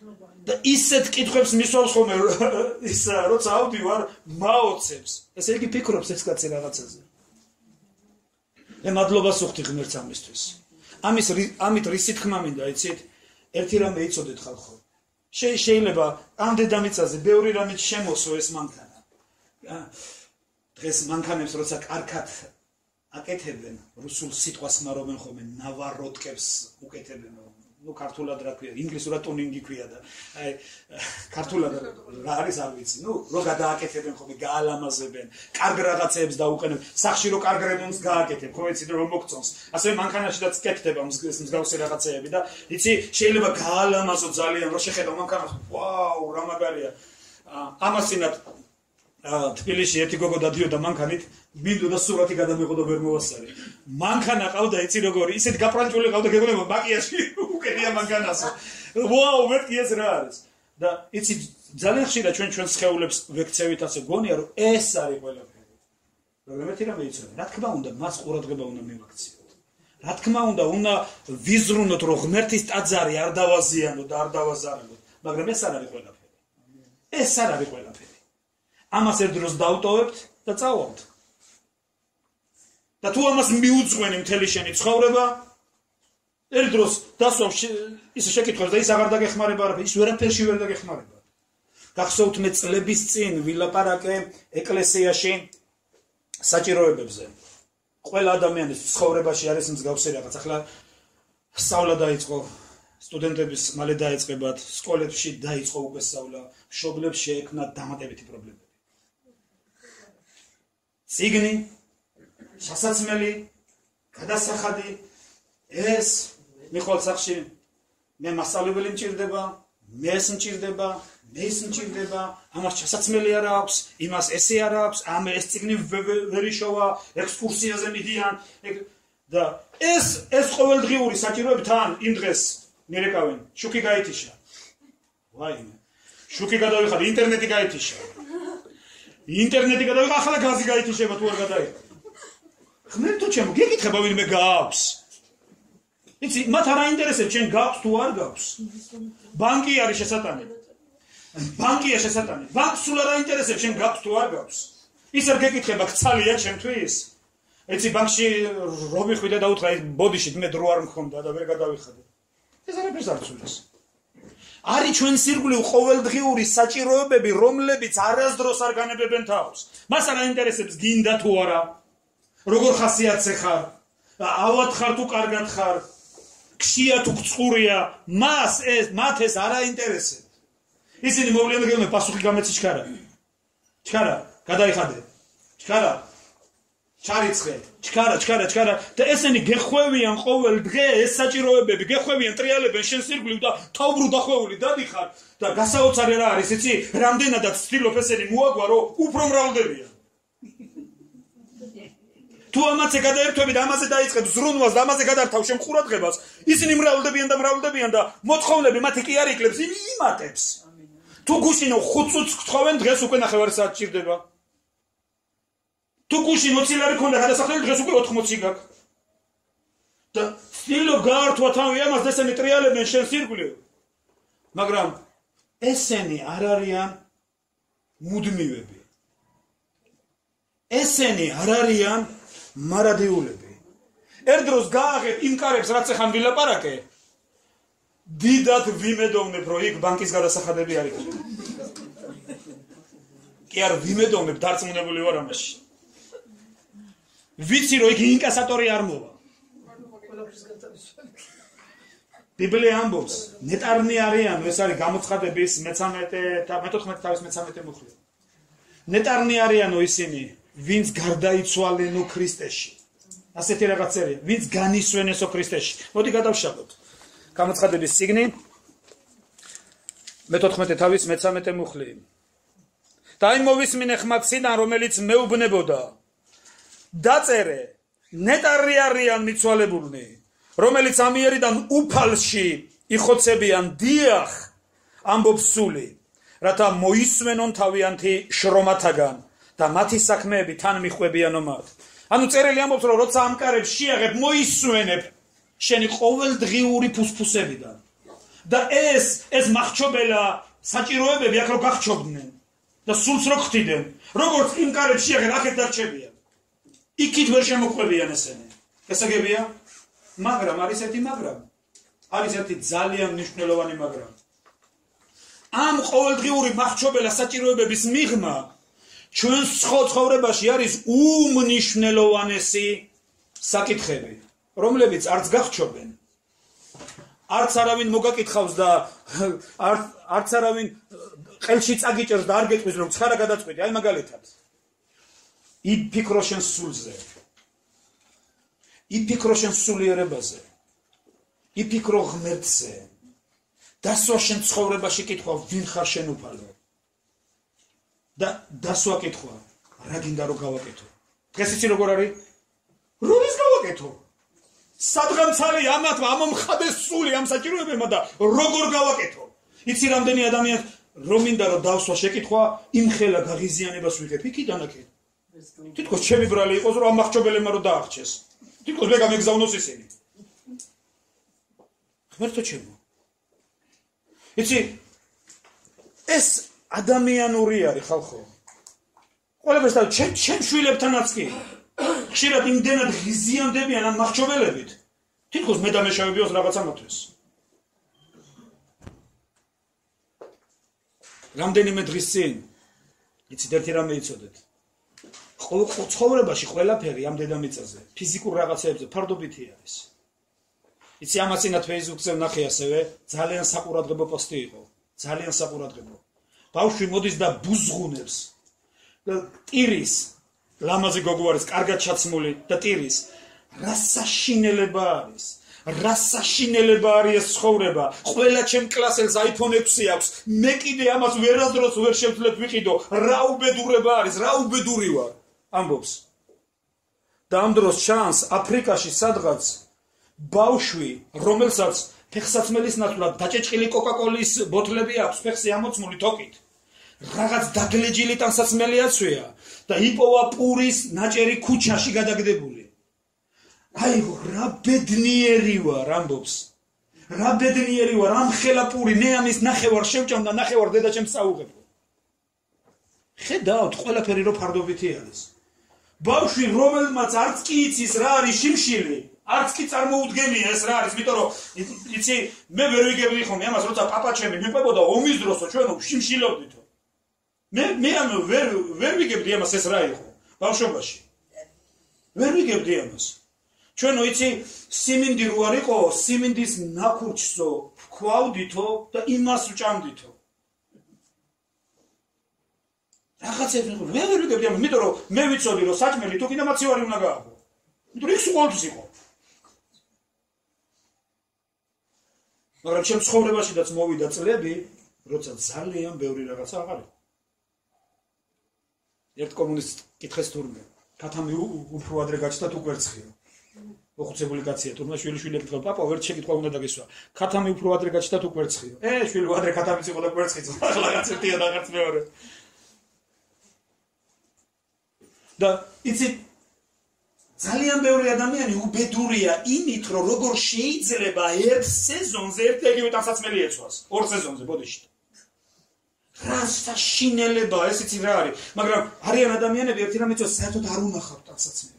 და ისეთ კითხვებს მისვავს ხოლმე ის როცა ავდივარ მაოცებს. ესე იგი ფიქრობს ეს კაცი რაღაცაზე. მე მადლობას ვუხდი ღმერთს ამისთვის. ამით რისი თქმა მინდა, იცით? ერთი რამე იცოდეთ ხალხო. შეიძლება ამ დედამიწაზე ბევრი რამით შემოსო ეს მანქანა. დღეს მანქანებს როცა კარგად აკეთებენ, რუსულ სიტყვას მარობენ ხოლმე ნავაროტკებს უკეთებენ. ნუ ქართულად რა ქვია, ინგლისურად ტუნინგი ქვია და აი ქართულად რა არის არ ვიცი. ნუ რო გადააკეთებენ ხოლმე, გაალამაზებენ, კარგ რაღაცებს დაუყენებენ. სახში რო კარგ რემონტს გააკეთებ, ხო იცი რომ მოგწონს. ასევე მანქანაშიდაც კეთდება მსგავსი რაღაცეები და იცი შეიძლება გაალამაზო ძალიან, რო შეხედავ მანქანას, ვაუ, რა მაგარია. ამასინათ თბილისში ერთი გოგო დადიოდა მანქანით, მინდოდა სურათი გადამეყო და ვერ მოვასწარი. მანქანა ყავდა იცი როგორი, ისეთ გაპრანჭული ყავდა გეგონება მაკიაჟი უკეთია მანქანასო. ვაუ, მეთქი ეს რა არის? და იცი ძალიან ხშირად ჩვენ სხეულებს ვექცევით ასე გონია რომ ეს არის ყველაფერი. მაგრამ ერთი რამე იცოდი, რა თქმა უნდა, მას ყურადღება უნდა მივაქციოთ. რა თქმა უნდა ვიზრუნოთ რომ ღმერთის ტაძარი არ დავაზიანოთ და არ დავაზარალოთ, მაგრამ ეს არ არის ყველაფერი. ეს არ არის ყველაფერი. ამას ერთ დროს დავტოვებთ და წავალთ. და თუ ამას მიუძღვენი მთელი შენი ცხოვრება, ერთ დროს დასვავ ის შეკითხვას და ის აღარ დაგეხმარება არაფერი, ის ვერაფერში ვერ დაგეხმარება. გახსოვთ მე წლების წინ ვილაპარაკე ეკლესიაში საჭიროებებზე. ყველა ადამიანის ცხოვრებაში არის მსგავსი რაღაც. ახლა სწავლა დაიწყო, სტუდენტების მალე დაეწყებათ, სკოლებში დაიწყო უკვე სწავლა, მშობლებს შეექმნათ დამატებითი პრობლემები. ციგნი, სასაცმელი, გადასახადი, ეს მიხვალ სახში მე მასწავლებელი მჭირდება, მე ეს მჭირდება, მე ის მჭირდება, ამას ჩასაცმელი არ აქვს, იმას ესე არ აქვს, ამ ეს ციგნი ვერ იშოვა, ექსკურსიაზე მიდიან და ეს ყოველდღიური საჭიროები თან იმ დღეს მირეკავენ, შუქი გაითიშა. ვაიმე, შუქი გადავიხადე, ინტერნეტი გაითიშა. ინტერნეტი გადავიღე, ახლა გაზი გაითიშება თუ არ გადაიღე. ღმერთო ჩემო, გეკითხება ვინმე გააქვს. იცი, მათ არ აინტერესებს, შენ გაქვს თუ არ გაქვს. ბანკი არის შესატანი. ბანკია შესატანი. ბანკს სულ არ აინტერესებს, შენ გაქვს თუ არ გაქვს. ის არ გეკითხება, ქცალია ჩემთვის. იცი, ბანკში რო მიხვიდე და უთხრა, ბოდიშით მე დრო არ მქონდა და ვერ გადავიხადე. ეს არაფერს არ ცულის. არის ჩვენ სირგულივ ყოველდღიური საჭიროებები, რომლებიც არასდროს არ განებებენ თავს. მას არ აინტერესებს გინდა თუ არა, როგორ ხასიათზე ხარ, ავად ხარ თუ კარგად ხარ, ქშია თუ გწყურია, მათ ეს არ აინტერესებს. ისინი მოვლიან და გეუბნებიან, პასუხი გამეცი ჩქარა. ჩქარა, გადაიხადე. ჩქარა. ჩარიცხე, ჩქარა და ესენი გეხვევიან ყოველ დღე ეს საჭიროებები, გეხვევიან, ტრიალებენ შენ სირგულივ და თავბრუ დახვეული დადიხარ და გასაოცარი რა არის, იცი, რამდენადაც ცდილობ ესენი მოაგვარო, უფრო მრავლდებიან. თუ ამაზე გადაერთვები და ამაზე დაიწყებ ზრუნვას და ამაზე გადართავ შენ ყურადღებას, ისინი მრავლდებიან და მოთხოვნები მათი კი არ იკლებს, იმატებს. თუ გუშინო 5 წუთს გთხოვენ, დღეს უკვე 9 საათი ჭირდება. თუ გუშინ 20 ლარი ქონდა გადასახდელი, დღეს უკვე 80 გაქვს. და სტილო გაართვა თავი ამას და ესენი ტრიალებენ შენ სირგულივ. მაგრამ ესენი არ არიან მუდმივები. ესენი არ არიან მარადიულები. ერთ დროს გააღებ იმ კარებს, რაც ახან ვილაპარაკე, დიდად ვიმედოვნებ, რომ იქ ბანკის გადასახადები არ იქნება. კი არ ვიმედოვნებ, დარწმუნებული ვარ ამაში. ვიცი რომ იქ ინკასატორი არ მოვა. ბიბლია ამბობს, ნეტარნი არიან, ეს არის გამოცხადების 13 თავის 13 მუხლი. ნეტარნი არიანო ისინი, ვინც გარდაიცვალენო ქრისტეში. ასეთი რაღაცერია, ვინც განისვენესო ქრისტეში. მოდი გადავშალოთ. გამოცხადების წიგნი 14 თავის 13 მუხლი. და აი მოვისმინე ხმად სიდან, რომელიც მეუბნებოდა. დაწერე, ნეტარი არიან მიცვალებულნი, რომელიც ამიერიდან უფალში იხოცებიან, დიახ, ამბობს სული, რათა მოისვენონ თავიანთი შრომათაგან და მათი საქმეები თან მიხვებიანო მათ. ანუ წერილი ამბობს, რომ როცა ამ კარებს შეაღებ, მოისვენებ შენი ყოველდღიური ფუსფუსებიდან. და ეს მახრჩობელა საჭიროებები აქ რო გახჩობდნენ და სულს რო ხდიდნენ როგორც იმ კარებში აღარ აქეთ დარჩებიან იქით ვერ შემოყვებიან ესენი გასაგებია მაგრამ არის ერთი ძალიან მნიშვნელოვანი მაგრამ ამ ყოველდღიური მახრჩობელა საჭიროებების მიღმა ჩვენს ცხოვრებაში არის უმნიშვნელოვანესი საკითხები რომლებიც არც გახჩობენ არც არავინ მოგაკითხავს და არც არავინ ყელში წაგიჭერს და არ გეტყვის რომ ცხარა გადაწყვეტი აი მაგალითად იფიქრო შენ სულზე იფიქრო შენ სულიერებაზე იფიქრო ღმერთზე დასვა შენ ცხოვრებაში კითხვა ვინ ხარ შენ უფალო და დასვა კითხვა რა გინდა რომ გავაკეთო დღეს იცი როგორ არის რომ ის გავაკეთო სადღამცალი ამომხადეს სული ამ საჭიროებებმა და როგორ გავაკეთო იცი რამდენი ადამიანს რომ მინდა რომ დავსვა შეკითხვა იმხელა გაღიზიანებას ვიღებ იქიდან აქეთ თითქოს ჩემი ბრალი იყოს რომ ამ მახრჩობელებმა რომ დაახჩეს თითქოს მე გამეგზავნოს ისინი ღმერთო ჩემო იცი ეს ადამიანური არის ხალხო ყველაფერს და ჩემ შვილებთანაც კი ხშირად იმდენად ღიზიანდებიან ამ მახრჩობელებით თითქოს მე და მე შევებიოს რაღაცა მოთეს რამდენიმე დღის წინ იცით ერთი რამე იცოდეთ ცხოვრებაში ყველაფერი ამ დედამიწაზე ფიზიკურ რაღაცეებზე ფარდობითი არის იცი ამას წინათ Facebook-ზე ვნახე ასევე ძალიან საყურადღებო პოსტი იყო ძალიან საყურადღებო ბავშვი მოდის და ბუზღუნებს და ტირის ლამაზი გოგო არის კარგად ჩაცმული და ტირის რა საშინელება არის ეს ცხოვრება ყველა ჩემ კლასელს iPhone 6 აქვს მე კიდე ამას ვერასდროს ვერ შევძლებ ვიყიდო რა უბედურება არის რა უბედური ვარ ამბობს და ამ დროს ჩანს აფრიკაში სადღაც ბავშვი რომელსაც ფეხსაცმელის ნაცვლად დაჭეჭყილი კოკაკოლის ბოთლები აქვს ფეხზე ამოცმული თოკით რაღაც დაგლეჯილი ტანსაცმელი აცვია და იპოვა პურის ნაჭერი ქუჩაში გადაგდებული აიღო რა ბედნიერი ვარ ამბობს რა ბედნიერი ვარ ამ ხელა პური მე ამის ნახევარ შევჭამ და ნახევარ დედაჩემს წაუღებო ხედავთ ყველაფერი რო ფარდობითი არის ბავშვი რომელმაც არც კი იცის რა არის შიმშილი არც კი წარმოუდგენია ეს რა არის იმიტომ რომ იცი მე ვერ ვიგებდი ხოლმე ამას როცა პაპა ჩემი მიყვებოდა ომის დროსო ჩვენო შიმშილობდითო მე ამ ვერ ვიგებდი ამას ეს რა იყო ბავშვობაში ვერ ვიგებდი ამას ჩვენო იცი სიმინდი რო არ იყო სიმინდის ნაკურჩსო ვქვავდითო და იმას ვჭამდითო რაღაცებს ვერ ვიგებდი ამას იმიტომ რომ მე ვიცოდი რომ საჭმელი თუ კიდე მაცივარი უნდა გააღო იმიტომ რომ იქ სულ იყო მაგრამ ჩემ ცხოვრებაშიდაც მოვიდა წლები როცა ძალიან ბევრი რაღაცა აღარ იყო ერთ კომუნისტს კითხეს თურმე ქათამი უფრო ადრე გაჩნდა თუ კვერცხიო მოხუცებული კაცია თურმე შვილიშვილი ეკითხა პაპა ვერ შეკითხვა უნდა დაგესვა ქათამი უფრო ადრე გაჩნდა თუ კვერცხიო შვილი ადრე ქათამიც იყო და კვერცხიც ახლა რაღაც ერთია და რაღაც მეორე და იცი ძალიან ბევრი ადამიანი უბედურია იმით რომ როგორ შეიძლება ერთ სეზონზე ერთ-ერთი ტანსაცმელი ეცვას ორ სეზონზე ბოდიში რა საშინელება ეს იცი რა არის მაგრამ არიან ადამიანები ერთი რამე იცის საერთოდ არ უნახავთ ტანსაცმელი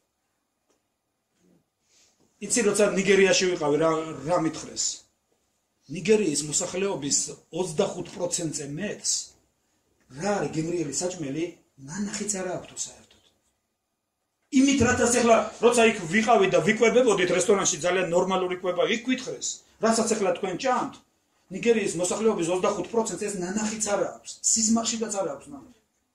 იცი როცა ნიგერიაში ვიყავი რა მითხრეს ნიგერიის მოსახლეობის 25%-ზე მეტს რა არის გემრიელი საჭმელი ნანახიც არ აქვს საერთოდ იმით რასაც ახლა როცა იქ ვიყავი და ვიკვებებოდით რესტორანში ძალიან ნორმალური კვება იქ გვითხრეს რასაც ახლა თქვენ ჭამთ ნიგერიის მოსახლეობის 25%-ს ეს ნანახიც არ აქვს სიზმარშიც არ აქვს ნანახი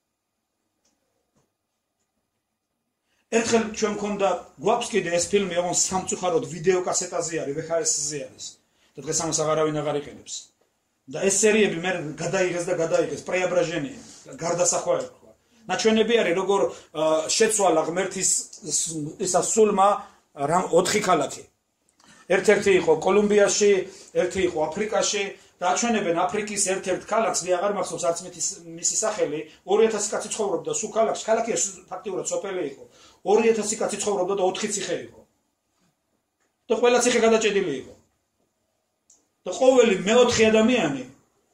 ერთხელ ჩვენ მქონდა გვაქვს კიდე ეს ფილმი ოღონდ სამწუხაროდ ვიდეო კასეტაზე არის VHS-ზე არის და დღეს ამას აღარავინ აღარ იყენებს და ეს სერიები მე გადაიღეს პრეაბრაჟენია გარდასახვა ერქვა ნაჩვენები არის როგორ შეცვალა ღმერთის ისა სულმა 4 ქალაქი ერთ-ერთი იყო კოლუმბიაში ერთი იყო აფრიკაში და აჩვენებენ აფრიკის ერთ-ერთ ქალაქს მე აღარ მახსოვს არც მისი სახელი 2000 კაცი ცხოვრობდა სულ ქალაქში ქალაქი ფაქტიურად სოფელი იყო 2000 კაცი ცხოვრობდა და 4 ციხე იყო და ყველა ციხე გადაჭედილი იყო და ყოველი მეოთხე ადამიანი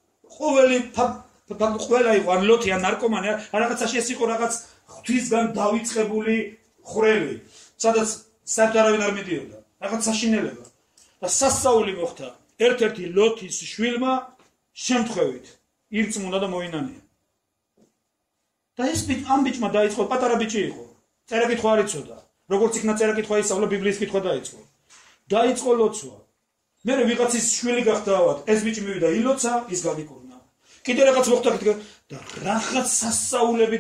ყველა იყო ან ლოთი ან ნარკომანი ან რაღაცაში ეს იყო რაღაც ღვთისგან დავიწყებული ხვრელი სადაც საერთოდ არავინ არ მიდიოდა რაღაც საშინელება და სასწაული მოხდა ერთ-ერთი ლოთის შვილმა შემთხვევით ირწმუნა და მოინანია და ეს ამ ბიჭმა დაიწყო პატარა ბიჭი იყო წერა-კითხვა არ იცოდა როგორც იქნა წერა-კითხვა ისწავლა ბიბლიის კითხვა დაიწყო ლოცვა მე ვიღაცის შვილი გახდა ეს ბიჭი მივიდა ილოცა ის გამიკურნა კიდე რაღაც მოხდა და რაღაც სასწაულები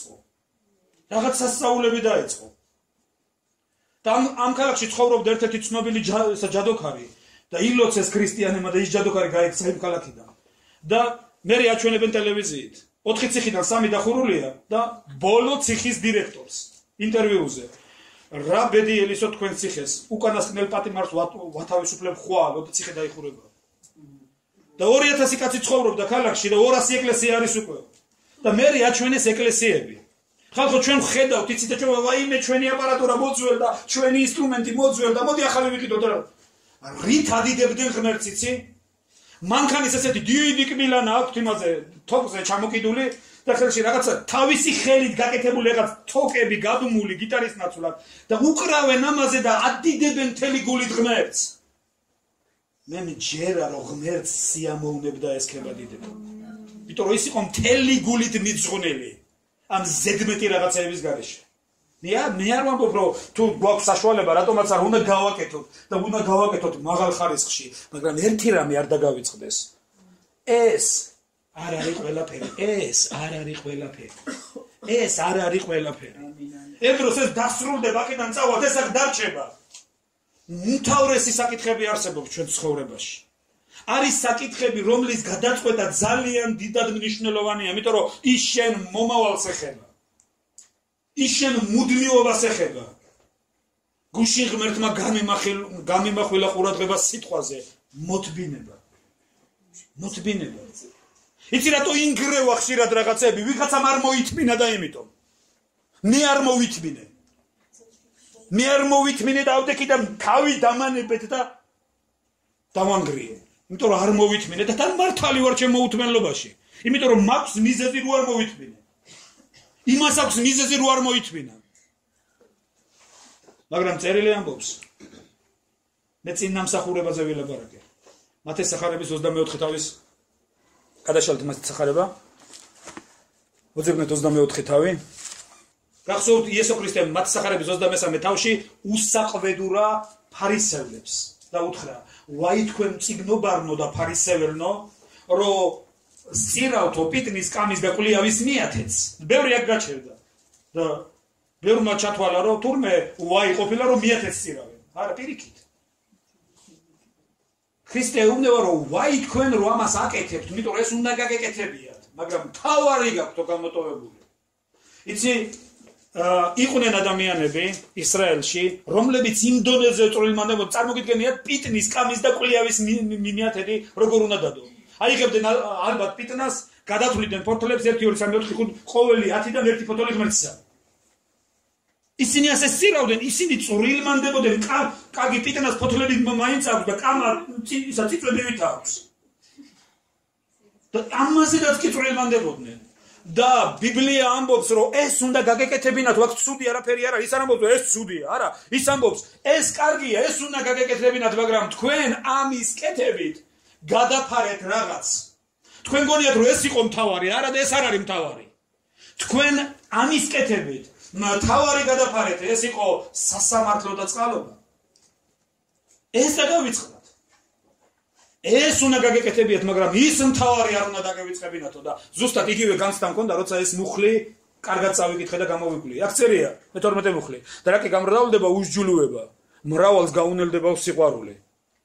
დაიწყო და ამ ქალაქში ცხოვრობდა ერთ-ერთი ცნობილი ჯადოქარი და ილოცეს ქრისტიანებმა და ის ჯადოქარი გაიქცა იმ ქალაქიდან და მე აჩვენებენ ტელევიზიით 4 ციხიდან 3 დახურულია და ბოლო ციხის დირექტორს ინტერვიუზე რა ბედიელისო თქვენ ციხეს უკანასკნელ პატიმარს ვათავისუფლებ ხვალ და ციხე დაიხურება და 2000 კაცი ცხოვრობდა ქალაქში და 200 ეკლესია არის უკვე და მე აჩვენეს ეკლესიები ხალხო ჩვენ ხედავთ იცით და ჩვენ ვაიმე ჩვენი აპარატურა მოძველ და ჩვენი ინსტრუმენტი მოძველ და მოდი ახალი ვიყიდოთ და რით ადიდებდნენ ღმერთს იცი მანქანის ესეთი დიდი კბილანა აქვს იმაზე თოკზე ჩამოკიდული და ხელში რაღაცა თავისი ხელით გაკეთებული რაღაც თოკები გადუმული გიტარის ნაცვლად და უკრავენ ამაზე და ადიდებენ მთელი გულით ღმერთს მე ჯერა რომ ღმერთს სიამოვნებდა ეს ქებადიდება იმიტომ რომ ის იყო მთელი გულით მიძღვნილი ამ ზედმეტი რაღაცების გარეშე მე არ ვამბობ რომ თუ გვაქვს საშუალება რატომაც არ უნდა გავაკეთოთ მაღალ ხარისხში მაგრამ ერთი რამე არ დაგავიწყდეს ეს არ არის ყველაფერი ერთ დროს ეს დასრულდება აქედან წავალ ეს აქ დარჩება უმთავრესი საკითხები არსებობს ჩვენ ცხოვრებაში არის საკითხები რომლის გადაწყვეტა ძალიან დიდად მნიშვნელოვანია იმიტომ რომ ის შენ მომავალს ეხება ის შენ მუდმივობას ეხება გუშინ ღმერთმა გამიმახვილა ყურადღება სიტყვაზე მოთბინება იცი რატო ინგრევა ხშირად რაღაცები ვიღაცამ არ მოითმინა და იმიტომ მე არ მოვითმინე და ავდექი და თავი დამანებეთ და დავანგრიე იმიტომ რომ არ მოვითმინე და თან მართალი ვარ ჩემ მოუთმენლობაში იმიტომ რომ მაქვს მიზეზი რო არ მოვითმინე იმას აქვს მიზეზი რო არ მოითმინა მაგრამ წერილი ამბობს მე წინ ნამსახურებაზე ვილაპარაკე მათეს სახარების 24 თავის გადაშალთ მას სახარება მოძებნეთ 24 თავი გახსოვთ იესო ქრისტემ მათ სახარების 23 თავში უსაყვედურა ფარისევლებს და უთხრა ვაი თქვენ წიგნობარნო და ფარისეველნო რომ სწირავთო პიტნის კამის და ყლიავის მიათეთს ბევრი აქ გაჩერდა და ბევრმა ჩათვალა რომ თურმე ვაი ყოფილა რომ მიათეთს სწირავენ არა პირიქით ქრისტე უნდა რომ ვაი თქვენ რომ ამას აკეთებთ იმიტომ რომ ეს უნდა გაგეკეთებიათ მაგრამ თავარი გაქვთ გამოტოვებული იცი იყვნენ ადამიანები ისრაელში რომლებიც იმ დონეზე წვრილმანდებოდნენ წარმოგიდგენიათ პიტნის კამის და ყლიავის მიათეთი როგორ უნდა დადო აიღებდნენ ალბათ პიტნას გადათვლიდნენ ფოთლებს 1 2 3 4 5 ყოველი 10-დან 1 ფოთოლი ღმერთისა ისინი ასე სწირავდნენ ისინი წვრილმანდებოდნენ კაგი პიტნას ფოთლები მაინც აქვს და კამა ისა წიწვებივით აქვს და ამაზედაც კი წვრილმანდებოდნენ და ბიბლია ამბობს რომ ეს უნდა გაგეკეთებინათ ვაქვს ცუდი არაფერი არ არის ის არ ამბობს რომ ეს ცუდია არა ის ამბობს ეს კარგია ეს უნდა გაგეკეთებინათ მაგრამ თქვენ ამის კეთებით გადაფარეთ რაღაც თქვენ გონიათ რომ ეს იყო მთავარი არა და ეს არ არის მთავარი თქვენ ამის კეთებით მთავარი გადაფარეთ ეს იყო სასამართლო და წყალობა ეს დაგავიწყდათ ეს უნდა გაგეკეთებიათ მაგრამ ის მთავარი არ უნდა დაგავიწყებინათო და ზუსტად იგივე განცდა მქონდა როცა ეს მუხლი კარგად წავიკითხე და გამოვიკვლიე აქ წერია მე-12 მუხლი და რა კი გამრავლდება უსჯულოება მრავალს გაუნელდება სიყვარული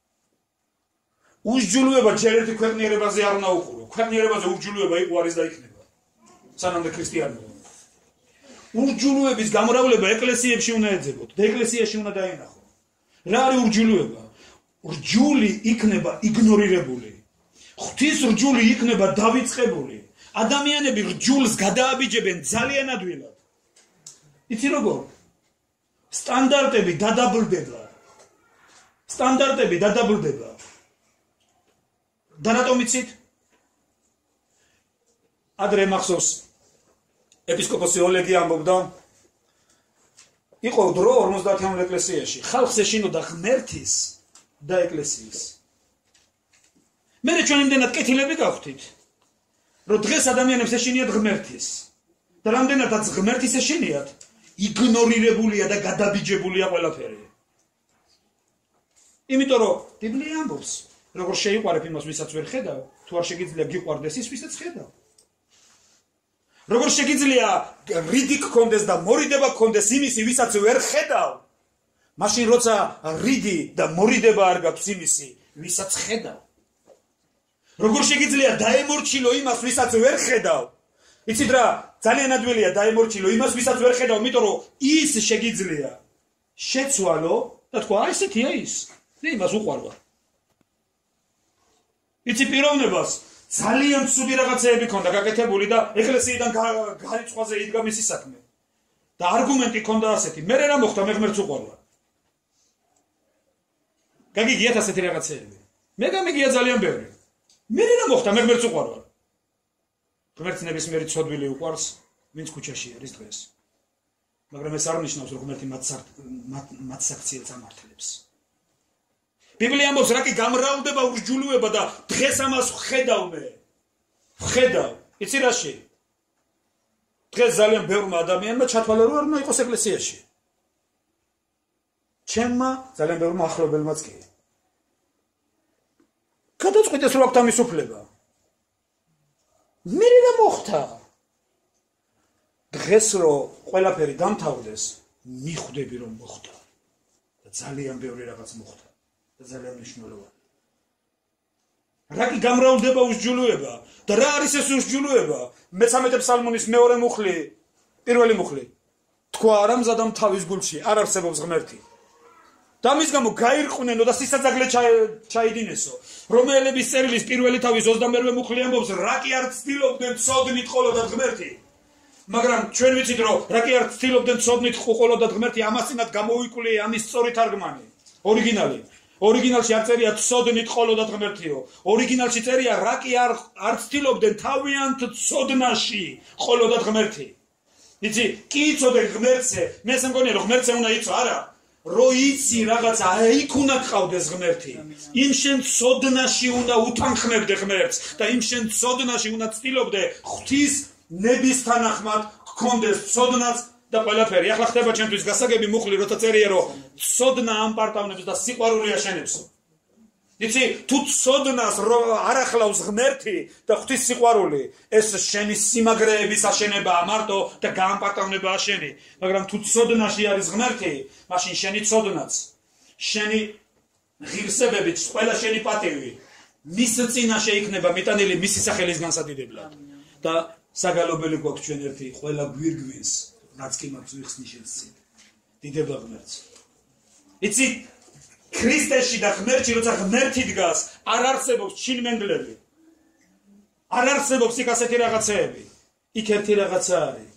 უსჯულოება ჯერ ერთი ქვეყნიერებაზე არ უნდა უყურო ქვეყნიერებაზე უსჯულოება იყო არის და იქნება სანამდე ქრისტიანობა ურჯულოების გამრავლება ეკლესიებში უნდა ეძებოთ და ეკლესიაში უნდა დაინახო რა არის ურჯულოება რჯული იქნება იგნორირებული ღვთის რჯული იქნება დავიწყებული ადამიანები რჯულს გადააბიჯებენ ძალიან ადვილად იცი როგორ სტანდარტები დადაბლდება და რატომ იცით? ადრე მახსოვს ეპისკოპოსი ოლეგი ამბობდა, იყო დრო 50-იან ეკლესიაში, ხალხს ეშინოდა ღმერთის და ეკლესიის. მერე ჩვენ იმდენად კეთილები გავხდით, რომ დღეს ადამიანებს ეშინიათ ღმერთის და რამდენადაც ღმერთის ეშინიათ, იგნორირებულია და გადაბიჯებულია ყველაფერი. იმიტომ რომ ბიბლია ამბობს, როგორ შეიყვარებ იმას, ვისაც ვერ ხედავ, თუ არ შეგიძლია გიყვარდეს ის, ვისაც ხედავ. როგორ შეგიძლია რიდი გქონდეს და მორიდება გქონდეს იმისი, ვისაც ვერ ხედავ, მაშინ როცა რიდი და მორიდება არ გაქვს იმისი, ვისაც ხედავ. როგორ შეგიძლია დაემორჩილო იმას, ვისაც ვერ ხედავ. იცით რა, ძალიან ადვილია დაემორჩილო იმას, ვისაც ვერ ხედავ, იმიტომ რომ ის შეგიძლია შეცვალო და თქვა, აი ესეთია ის. მე იმას უყვარვარ. იცი პიროვნებას ძალიან ცუდი რაღაცეები ქონდა გაკეთებული და ეკლესიიდან გარიცხვაზე იდგა მისი საქმე. და არგუმენტი ქონდა ასეთი, მე რა მოხდა, მე ღმერთს უყვარვარ. გაგიგიათ ასეთი რაღაცეები. მე გამიგია ძალიან ბევრი. მე რა მოხდა, მე ღმერთს უყვარვარ. ღმერთს ნებისმიერი ცოდვილი უყვარს, ვინც ქუჩაში არის დღეს. მაგრამ ეს არ ნიშნავს, რომ ღმერთი მათ საქციელს ამართლებს. ბიბლია ამბობს, რა კი გამრავლდება ურჯულუება და დღეს ამას ხედავ მე. ხედავ. იცი რაში? დღეს ძალიან ბევრმა ადამიანმა ჩათვალა, რომ არ უნდა იყოს ეკლესიაში. ჩემმა ძალიან ბევრმა ახლობელმაც კი. გადაწყვიტეს, რომ აქვთ ამის უფლება. მე რა მოხდა? დღეს რომ ყველაფერი დამთავრდეს, მიხვდები რომ მოხდა. და ძალიან ბევრი რაღაც მოხდა. და ძალიან მნიშვნელოვანი. რა კი გამრავლდება უსჯულოება და რა არის ეს უსჯულოება? მე-13 ფსალმონის მეორე მუხლი, პირველი მუხლი. თქვა არამზადამ თავის გულში არ არსებობს ღმერთი. და მის გამო გაირყვნენო და სისაძაგლე ჩაიდინესო. რომაელების წერილის პირველი თავის 22 მუხლი ამბობს, რა კი არ ცდილობდნენ ცოდნით ყოლოდათ ღმერთი. მაგრამ ჩვენ ვიცით, რომ რა კი არ ცდილობდნენ ცოდნით ყოლოდათ ღმერთი, ამასინად გამოიკვლიე ამის სწორი თარგმანი. ორიგინალი. ორიგინალში არ წერია ცოდნით ყოლოდათ ღმერთიო. ორიგინალში წერია რა კი არ ცდილობდნენ თავიანთ ცოდნაში ყოლოდათ ღმერთი. იცი, კი იცოდე ღმერთზე, მე მგონია რომ ღმერთზე უნდა იცო, არა. რო იცი რაღაცა, იქ უნდა გყავდეს ღმერთი. იმ შენ ცოდნაში უნდა უთანხმებდე ღმერთს და იმ შენ ცოდნაში უნდა ცდილობდე ღვთის ნების თანახმად გქონდეს ცოდნაც და ყველაფერი. ახლა ხდება ჩემთვის გასაგები მუხლი, როცა წერია რომ ცოდნა ამპარტავნებს და სიყვარული აშენებსო. იცი, თუ ცოდნას არ ახლავს ღმერთი და ღვთის სიყვარული, ეს შენი სიმაგრეების აშენებაა მარტო და გაამპარტავნება შენი. მაგრამ თუ ცოდნაში არის ღმერთი, მაშინ შენი ცოდნაც, შენი ღირსებებიც, ყველა შენი პატივი მის წინაშე იქნება მიტანილი მისი სახელის განსადიდებლად. და საგალობელი გვაქვს ჩვენ ერთი ყველა გვირგვინს, რაც კი მაქვს ვიხსნის შენს წინ. დიდება ღმერთს. იცი, ქრისტეში და ღმერთში, როცა ღმერთი დგას, არ არსებობს ჩინმენგლები. არ არსებობს იქ ასეთი რაღაცეები. იქ ერთი რაღაცა არის.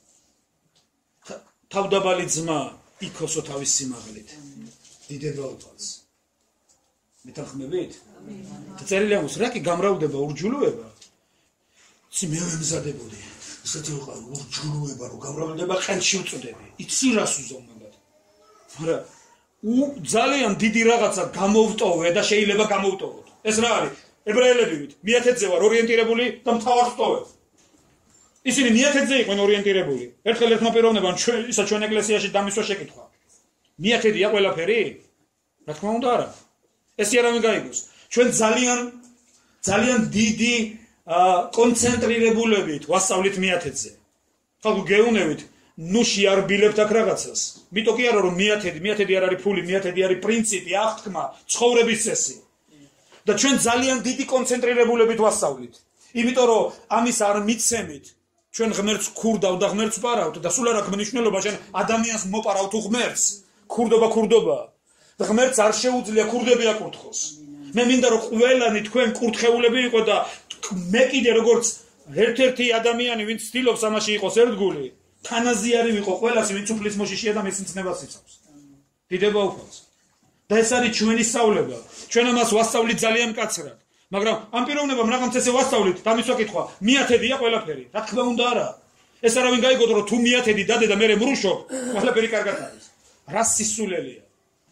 თავდაბალი ძმა იქოსო თავის სიმაღლით. დიდება უყვარს. მეთანხმებით? და წერილი ამბობს, რა კი გამრავლდება ურჯულოება? იცი, მე ვემზადებოდი. ესეთი ვიყავ ურჯულოება, რომ გამრავლდება ყელში უწოდები. იცი რას უზომ მაგათ. მაგრამ ძალიან დიდი რაღაცა გამოვტოვე და შეიძლება გამოვტოვოთ. ეს რა არის? ებრაელები ვით, მიათეთზე ვარ ორიენტირებული და მთავარ ვტოვებ. ისინი მიათეთზე იყვნენ ორიენტირებული. ერთხელ ერთმა პიროვნებამ ჩვენ ეკლესიაში დამისვა შეკითხვა. მიათედია ყველაფერი? რა თქმა უნდა არა. ესე არ ამიგაიგოს. ჩვენ ძალიან დიდი კონცენტრირებულებით ვასწავლით მიათეთზე. ხალხო გეუნებით ნუში არ ბილებთ აქ რაღაცას. მიტო კი არა რომ მიათედი არ არის ფული, მიათედი არის პრინციპი, აღთქმა, ცხოვრების წესი. და ჩვენ ძალიან დიდი კონცენტრირებულებით ვასწავლით. იმიტომ რომ ამის არ მიცემით, ჩვენ ღმერთს ქურდავ და ღმერთს პარავთ და სულ არ აქვს მნიშვნელობა ჩვენ ადამიანს მოპარავ თუ ღმერთს. ქურდობა. და ღმერთს არ შეუძლია ქურდები აკურთხოს. მე მინდა რომ ყველანი თქვენ კურთხეულები იყო და მე კიდე როგორც ერთ-ერთი ადამიანი, ვინც ცდილობს ამაში იყოს ერთგული, თანაზიარი ვიყო ყველას, ვინც უფლის მოშიშია და მესინცნებას იცავს. დიდება უფალს. და ეს არის ჩვენი სწავლება. ჩვენ ამას ვასწავლით ძალიან მკაცრად. მაგრამ ამ პიროვნებამ რაღაც ესე ვასწავლით და მისვა კითხვა მიათედია ყველაფერი რა თქმა უნდა არა ეს არავინ გაიგოთ რომ თუ მიათედი დადე და მე მრუშობ ყველაფერი კარგად არის რა სისულელია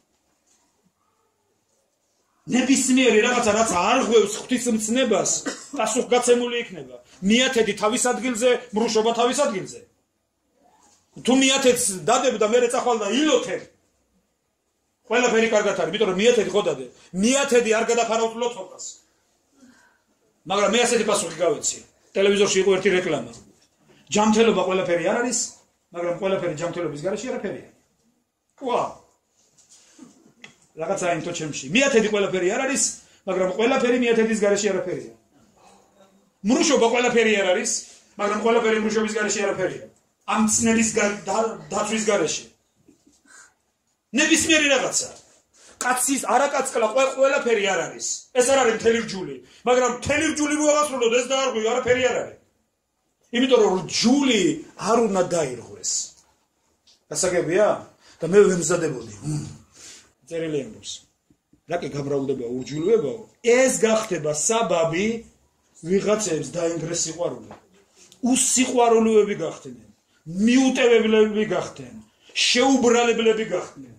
ნებისმიერი რაღაცა რაც არ ღვევს ღვთისმცნებას პასუხგაცემული იქნება მიათედი თავის ადგილზე მრუშობა თავის ადგილზე თუ მიათედს დადებ და მე წახვალ და ილოთებ ყველაფერი კარგად არის იმიტომ რომ მიათედი ხო დადე მიათედი არ გადაფარავთ ლოცვას მაგრამ მე ასეთი პასუხი გავეცი ტელევიზორში იყო ერთი რეკლამა ჯანმრთელობა ყველაფერი არ არის მაგრამ ყველაფერი ჯანმრთელობის გარეშე არაფერია ვა რაღაცა ინტო ჩემში მიათედი ყველაფერი არ არის მაგრამ ყველაფერი მიათედის გარეშე არაფერია მრუშობა ყველაფერი არ არის მაგრამ ყველაფერი მრუშობის გარეშე არაფერია ამ ცნების დაცვის გარეშე ნებისმიერი რაღაცა კაცის არაკაცკლა ყველაფერი არ არის ეს არ არის მთელი რჯული მაგრამ მთელი რჯული რო აღასრულოთ ეს დაარღვი არაფერი არ არის იმიტომ რომ რჯული არ უნდა დაირღვეს გასაგებია და მე ვემზადებოდი წერილი ამბობს რა კი გამრავლდება ურჯულოებაო ეს გახდება საბაბი ვიღაცებს დაინგრეს სიყვარული უსიყვარულოები გახდნენ მიუტევებლები გახდნენ შეუბრალებლები გახდნენ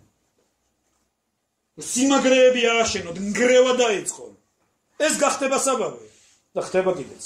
სიმაგრეები ააშენოთ ნგრევა დაიწყო ეს გახდება საბაბი და ხდება კიდეც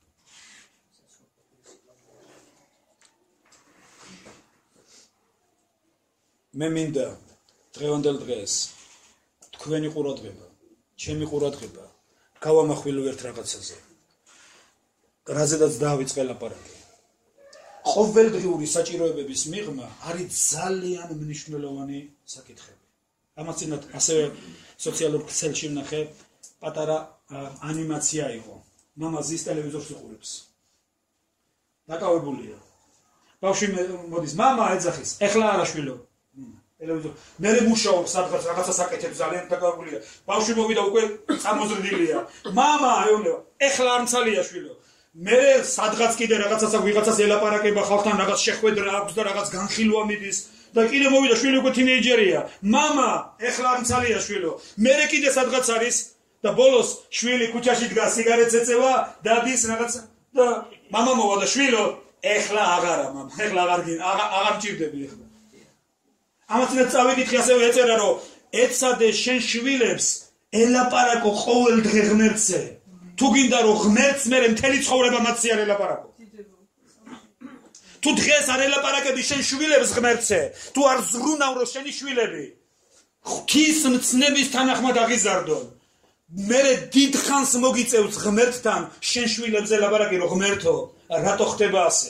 მე მინდა დღევანდელ დღეს თქვენი ყურადღება ჩემი ყურადღება გავამახვილო ერთ რაღაცაზე რაზედაც დავიწყე ლაპარაკი ყოველდღიური საჭიროებების მიღმა არის ძალიან მნიშვნელოვანი საკითხები ამას წინათ ასევე სოციალურ ქსელში ვნახე პატარა ანიმაცია იყო მამა ზის ტელევიზორს უყურებს დაკავებულია ბავშვი მოდის მამა ეძახის ეხლა არა შვილო ტელევიზორ მე მუშაობ სადღაც რაღაცა საკეთებს ძალიან დაკავებულია ბავშვი მოვიდა უკვე წამოზრდილია მამა ეუბნება ეხლა არ მცალია შვილო მე სადღაც კიდე რაღაცას ვიღაცას ელაპარაკება ხალხთან რაღაც შეხვედრა აქვს და რაღაც განხილვა მიდის და კიდე მოვიდა შვილი უკვე თინეიჯერია მამა ეხლა არ მცალია შვილო მე კიდე სადღაც არის და ბოლოს შვილი ქუჩაში დგას სიგარეტს ეწევა დადის რაღაცა და მამა მოვა და შვილო ეხლა აღარა მამა ეხლა აღარ მჭირდები ეხლა ამას წავიკითხე ასევე ეწერა რომ ეცადე შენ შვილებს ელაპარაკო ყოველდღე ღმერთზე თუ გინდა რომ ღმერთს მე მთელი ცხოვრება მათზე არ ელაპარაკო თუ დღეს არ ელაპარაკები შენ შვილებს ღმერთზე თუ არ ზრუნავრო შენი შვილები ღვთის მცნების თანახმად აღიზარდონ მე დიდ ხანს მოგიწევს ღმერთთან შენ შვილებზე ლაპარაკი რომ ღმერთო რატო ხდება ასე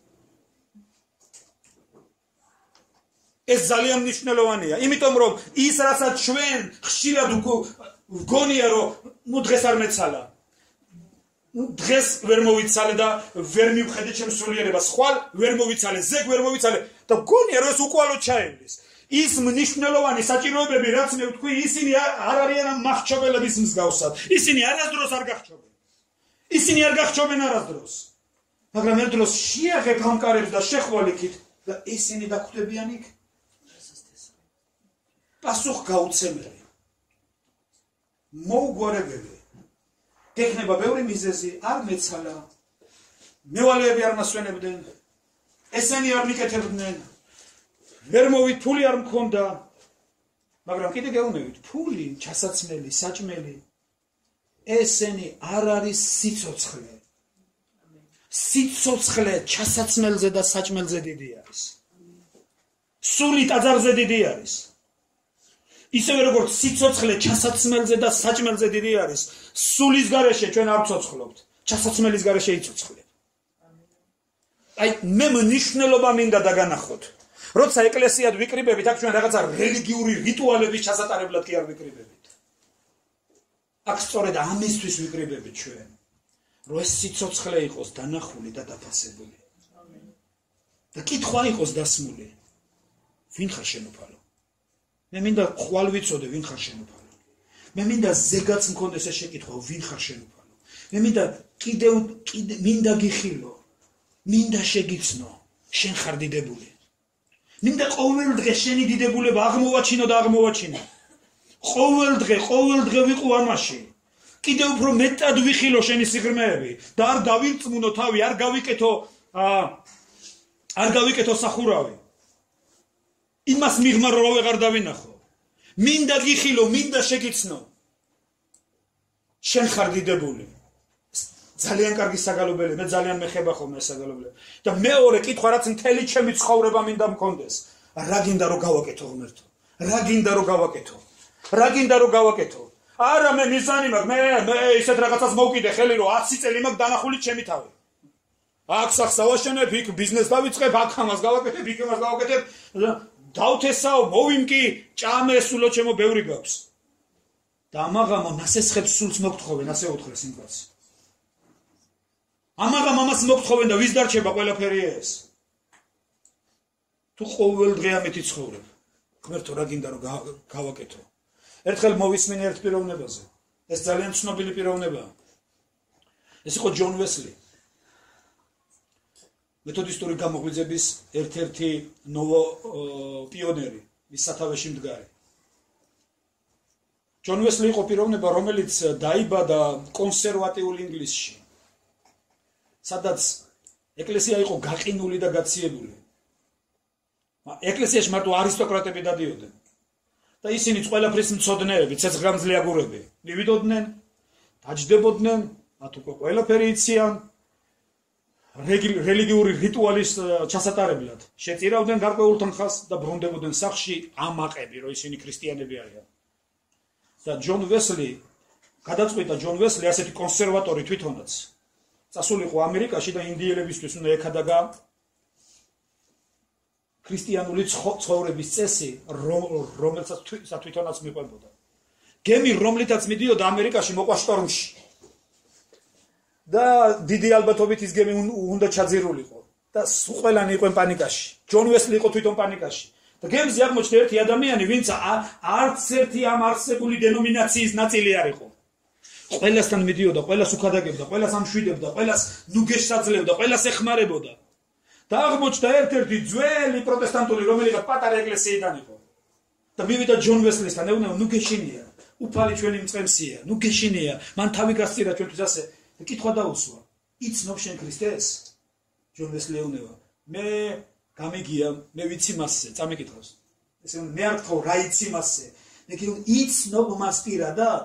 ეს ძალიან მნიშვნელოვანია იმიტომ რომ ის რასაც ჩვენ ხშირად ვგონია რომ ნუ დღეს არ მეცალა დღეს ვერ მოვიცალე და ვერ მივხედე ჩემს სულიერებას ხვალ ვერ მოვიცალე ზეგ ვერ მოვიცალე და გონია რომ ეს უკვალოდ ჩაევლის ის მნიშვნელოვანი საჭიროებები რაც მე ვთქვი ისინი არ არიან მახჩობელების მსგავსად ისინი არასდროს არ გახჩობენ ისინი არ გახჩობენ არასდროს მაგრამ ერთ დროს შეაღებ ამკარებს და შეხვალიქით და ისინი დაგხვდებიან იქ პასუხ გაუცემელი მოუგვარებელი ეხნება ბევრი მიზეზი არ მეცალა მევალეები არ მასვენებდნენ ესენი არ მიკეთებდნენ ვერ მოვით ფული არ მქონდა მაგრამ კიდე გეუბნებით ფული ჩასაცმელი საჭმელი ესენი არ არის სიცოცხლე ჩასაცმელზე და საჭმელზე დიდი არის სული ტაძარზე დიდი არის ისევე როგორც სიცოცხლე ჩასაცმელზე და საჭმელზე დიდი არის სულის გარეშე ჩვენ არ ვცოცხლობთ ჩასაცმელის გარეშე იცოცხლეთ აი მე მნიშვნელობა მინდა დაგანახოთ როცა ეკლესიად ვიკრიბებით აქ ჩვენ რაღაცა რელიგიური რიტუალების ჩასატარებლად კი არ ვიკრიბებით აქ სწორედ ამისთვის ვიკრიბებით ჩვენ რომ ეს სიცოცხლე იყოს დანახული და დაფასებული და კითხვა იყოს დასმული ვინ ხარ შენოფალო მე მინდა ხვალ ვიცოდე ვინ ხარ შენოფალო მე მინდა ზეგაც მქონდეს ეს შეკითხვა ვინ ხარ შენოფალო მე მინდა კიდევ მინდა გიხილო მინდა შეგიცნო შენ ხარ დიდებული მინდა ყოველ დღე შენი დიდებულება აღმოვაჩინო და აღმოვაჩინო ყოველ დღე ვიყო ამაში კიდევ უფრო მეტად ვიხილო შენი სიღრმეები და არ დავირწმუნო თავი, არ გავიკეთო სახურავი. იმას მიღმა რო ვეღარ დავინახო. მინდა გიხილო, მინდა შეგიცნო. შენ ხარ დიდებული. ძალიან კარგი საგალობელი, მე ძალიან მეხება ხოლმე საგალობელი. და მეორე კითხვა, რაც მთელი ჩემი ცხოვრება მინდა მქონდეს. რა გინდა რომ გავაკეთო ღმერთო? რა გინდა რომ გავაკეთო? რა გინდა რომ გავაკეთო? არა მე მიზანი მაქვს, მე ისეთ რაღაცას მოვკიდე ხელი რომ 100 წელი მაქვს დანახული ჩემი თავი. აქ სახს დავაშენებ, იქ ბიზნეს დავიწყებ, აქ ამას გავაკეთებ, იქ ამას გავაკეთებ. დავთესაო, მოვიმკი, ჭამე, სულო ჩემო ბევრი გაქვს. და ამაღამო ნასესხებს სულს მოგთხოვენ, ასე უთხრეს იმ კაცს. ამაღამ ამას მოგთხოვენ და ვის დარჩება ყველაფერი ეს? თუ ყოველ დღე ამით ცხოვრებ. ღმერთო რა გინდა რომ გავაკეთო? ერთხელ მოვისმინე ერთ პიროვნებაზე. ეს ძალიან ცნობილი პიროვნებაა. ეს იყო ჯონ ვესლი. მეთოდისტური გამოღვიძების ერთ-ერთი ნოვო პიონერი, მის სათავეში მდგარი. ჯონ ვესლი იყო პიროვნება, რომელიც დაიბადა კონსერვატიულ ინგლისში. სადაც ეკლესია იყო გაყინული და გაციებული. ეკლესიაში მარტო არისტოკრატები დადიოდნენ. და ისინიც ყველაფრის მცოდნეები, ცეცხლგამძლე აგურები. მივიდოდნენ, დაჯდებოდნენ, მათ უკვე ყველაფერი იციან. რელიგიური რიტუალის ჩასატარებლად შეწირავდნენ გარკვეულ თანხას და ბრუნდებოდნენ სახლში ამაყები, რომ ისინი ქრისტიანები არიან. და ჯონ ვესლი, გადაწყვიტა ჯონ ვესლი ასეთი კონსერვატორი თვითონაც წასულიყო ამერიკაში და ინდიელებისთვის უნდა ეკადაგა ქრისტიანული ცხოვრების წესი, რომელსაც თვითონაც მიყვებოდა. გემი, რომლითაც მიდიოდა ამერიკაში, მოყვა შტორმში. და დიდი ალბათობით ის გემი უნდა ჩაძირულიყო და ყველანი იყვნენ პანიკაში. ჯონ ვესლი იყო თვითონ პანიკაში. და გემზე აღმოჩნდა ერთი ადამიანი, ვინც არც ერთი ამ არსებული დენომინაციის ნაწილი არ იყო. ყველასთან მიდიოდა, ყველას უქადაგებდა, ყველას ამშვიდებდა, ყველას ნუგეშს აძლევდა, ყველას ეხმარებოდა. და აღმოჩნდა ერთ-ერთი ძველი პროტესტანტული, რომელიც პატარა ეკლესიიდან იყო. და მივიდა ჯონ ვესლისთან, ეუბნება, ნუ გეშინია, უფალი ჩვენი მწყემსია, ნუ გეშინია, მან თავი გასწირა ჩვენთვის ასე. და კითხვა დაუსვა, იცნობ შენ ქრისტეს? ჯონ ვესლი ეუბნება, მე გამიგია, მე ვიცი მასზე, წამიკითხავს. ესე მე არ გთხოვ, რა იცი მასზე? მე გითხრა, იცნობ მას პირადად?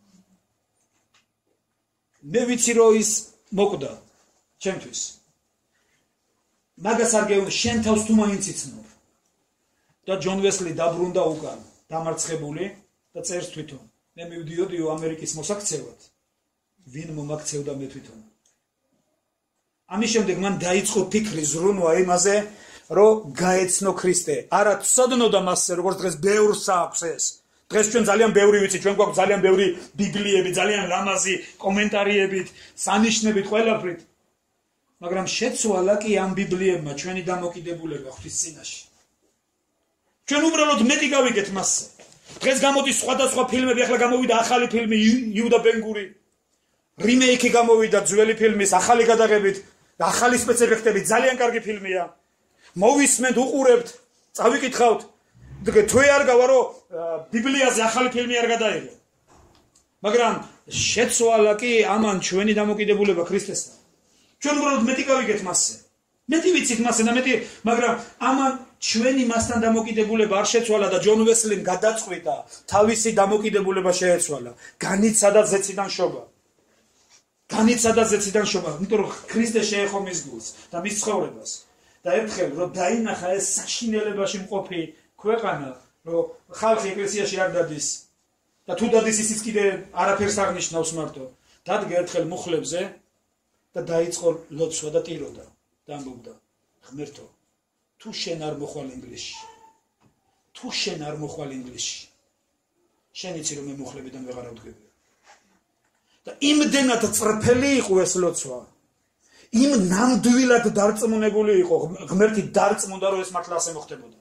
მე ვიცი რომ ის მოკვდა ჩემთვის. მაგას არ გეუბნები, შენ თავს თუ მაინც იცნობ. და ჯონ ვესლი დაბრუნდა უკან, დამარცხებული და წერს თვითონ. მე მივდიოდიო ამერიკის მოსაქცევად. ვინ მომაქცევდა მე თვითონ. ამის შემდეგ მან დაიწყო ფიქრი ზრუნვა იმაზე, რომ გაეცნო ქრისტე. არა ცოდნოდა მასზე, როგორც დღეს ბევრს აქვს ეს. დღეს ჩვენ ძალიან ბევრი ვიცით, ჩვენ გვაქვს ძალიან ბევრი ბიბლიები, ძალიან ლამაზი კომენტარიებით, სანიშნებით ყველაფრით. მაგრამ შეცვალა კი ამ ბიბლიებმა ჩვენი დამოკიდებულება ღვთის წინაშე. ჩვენ უბრალოდ მეტი გავიგეთ მასზე. დღეს გამოდის სხვადასხვა ფილმები, ახლა გამოვიდა ახალი ფილმი იუდა ბენ-გური. რიმეიკი გამოვიდა ძველი ფილმის ახალი გადაღებით და ახალი სპეციფიკებით, ძალიან კარგი ფილმია. მოვისმენთ, უყურებთ, წავიკითხავთ. თუ არ გავა რომ ბიბლიაზე ახალი ფილმი არ გადაიღო. მაგრამ შეცვალა კი ამან ჩვენი დამოკიდებულება ქრისტესთან. ჩვენ უბრალოდ მეტი გავიგეთ მასზე. მეტი ვიცით მასზე და მეტი, მაგრამ ამან ჩვენი მასთან დამოკიდებულება არ შეცვალა და ჯონ ვესლიმ გადაწყვიტა თავისი დამოკიდებულება შეეცვალა. განიცადა ზეციდან შობა. განიცადა ზეციდან შობა, იმიტომ რომ ქრისტე შეეხო მის გულს და მის ცხოვრებას. და ერთხელ რომ დაინახა ეს საშინელებაში მყოფი ქვეყანა, რომ ხალხი ეკლესიაში არ დადის და თუ დადის ისიც კიდე არაფერს აღნიშნავს მარტო. დადგა ერთხელ მუხლებზე და დაიწყო ლოცვა და ტიროდა და ამბობდა, ღმერთო, თუ შენ არ მოხვალ ინგლისში, თუ შენ არ მოხვალ ინგლისში, შენ იცი რომ მე მუხლებიდან ვეღარ ავდგები. და იმდენად წრფელი იყო ეს ლოცვა, იმ ნამდვილად დარწმუნებული იყო, ღმერთი დარწმუნდა რომ ეს მართლა ასე მოხდებოდა.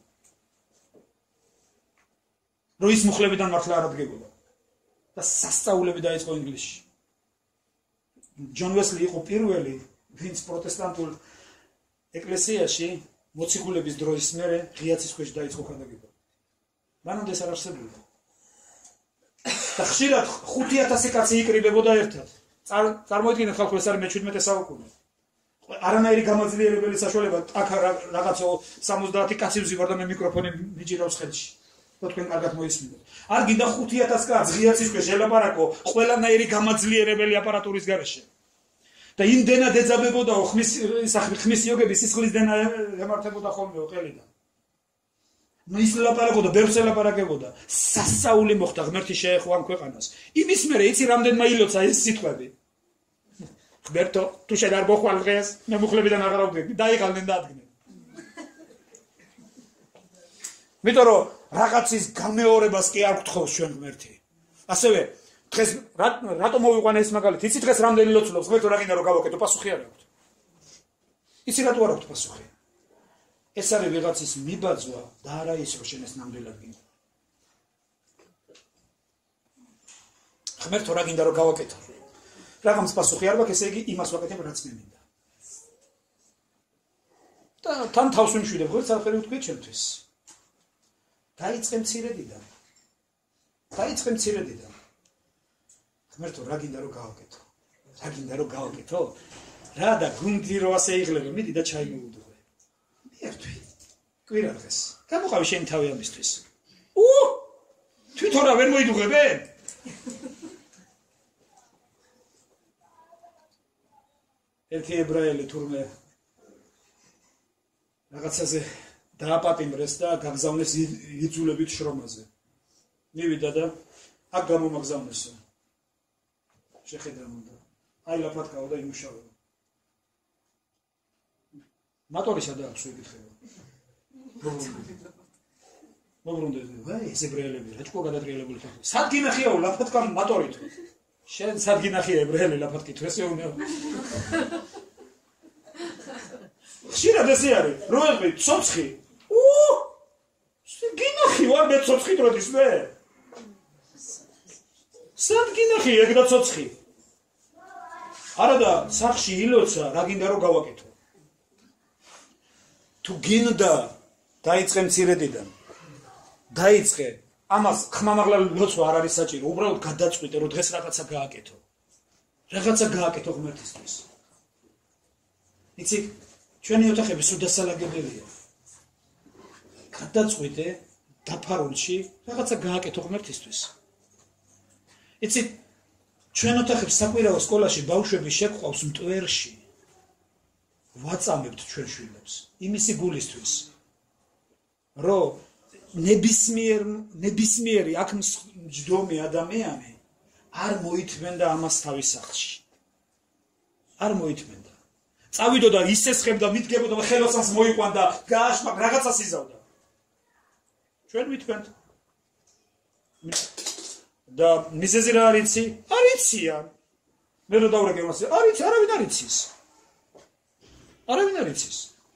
რომ ის მუხლებიდან მართლა არ ადგებოდა. და სასწაულები დაიწყო ინგლისში. ჯონ ვესლი იყო პირველი, ვინც პროტესტანტულ ეკლესიაში მოციქულების დროის მერე ღიაცის ქვეშ დაიწყო ქადაგება. მანამდე ეს არ არსებობდა. და ხშირად 5000 კაცი იკრიბებოდა ერთად. წარმოიდგინეთ ხალხო, ეს არის მე-17 საუკუნე. არანაირი გამოძლიერებელი საშუალება აქ რაღაცა 70 კაცი ვზივარ და მე მიკროფონი მიჭირავს ხელში. და თქვენ კარგად მოისმინოთ. არ გინდა 5000 კაცს ღია ცისქვე შელაპარაკო ყველანაირი გამოძლიერებელი აპარატურის გარეშე. და იმდენად ეძაბებოდაო ხმის იოგები სისხლის დენა ემართებოდა ხოლმეო ყელიდან. ის ლაპარაკობდა, ბევრს ელაპარაკებოდა. სასწაული მოხდა ღმერთი შეეხო ამ ქვეყანას. იმის მერე იცი რამდენმა ილოცა ეს სიტყვები. ღმერთო, თუ შენ არ მოხვალ დღეს, მე მუხლებიდან აღარ ავდგები, დაიღალნენ და ადგნენ. იმიტომ რომ რაღაცის გამეორებას კი არ გთხოვს ჩვენ ღმერთი. ასევე დღეს რატომ მოვიყვანე ეს მაგალითი? იცი დღეს რამდენი ლოცულობს ღმერთო რა გინდა რომ გავაკეთო? პასუხი არ აქვს. იცი რატო არ აქვს პასუხი? ეს არის ვიღაცის მიბაძვა და არა ის რომ შენ ეს ნამდვილად გინდა. ღმერთო რა გინდა რომ გავაკეთო? რაღაც პასუხი არ მაქვს, ესე იგი იმას ვაკეთებ რაც მე მინდა. და თან თავს ვიმშვიდებ, ხო, საერთოდ ვთქვი ჩემთვის. დაიწყე მცირედიდან. ღმერთო რა გინდა რომ გავაკეთო? რა გინდა რომ გავაკეთო? რა და გუნდი რო ასე იღლები, მიდი და ჩაი მოვუდღვე. მიერტვი. კვირა დღეს. გამოყავი შენი თავი ამისთვის. თვითონ რა ვერ მოიდუღებე? ერთი ებრაელი თურმე რაღაცაზე დააპატიმრეს და გაგზავნეს იძულებით შრომაზე. მივიდა და აქ გამომაგზავნესო. შეხედა უნდა. აი ლაფატკაო და იმუშავა. მატორი სადა აქვს ეკითხება. მოგრუნდე. ვაი, ეს ებრაელები რა ჭკუა გადატრიალებული ხარ. სად გინახიაო ლაფატკა მატორით. შენ სად გინახია ებრაელი ლაფატკი თუ ესე უნდა. ხშირად ესე არის. რო ეყვი ცოცხი. გინახი ვარ მე ცოცხი დროდის მე. სად გინახი ეგ და ცოცხი. არა და სახში ილოცა რა გინდა რომ გავაკეთო. თუ გინდა დაიწყე მცირედიდან. დაიწყე ამას ხმამაღლა ლოცვა არ არის საჭირო. უბრალოდ გადაწყვიტე რომ დღეს რაღაცა გააკეთო. რაღაცა გააკეთო ღმერთისთვის. იცი ჩვენი ოთახები სულ დასალაგებელია. გადაწყვიტე დაფარულში რაღაცა გააკეთო ღმერთისთვის. იცი ჩვენ ოთახებს საკვირაო სკოლაში ბავშვები შეყვავს მტვერში. ვაწამებთ ჩვენ შვილებს იმისი გულისთვის. რომ ნებისმიერი აქ მჯდომი ადამიანი არ მოითმენდა ამას თავის სახლში. არ მოითმენდა. წავიდოდა ისესხებდა, მიდგებოდა და ხელოსანს მოიყვანდა, გააშმა რაღაცას იზავდა. ჩვენ ვითქვენთ. და მიზეზი რა არიცი? არიცია. მე რო დავრეკე მას, არიცი, არავინ არიცის. არავინ არიცის.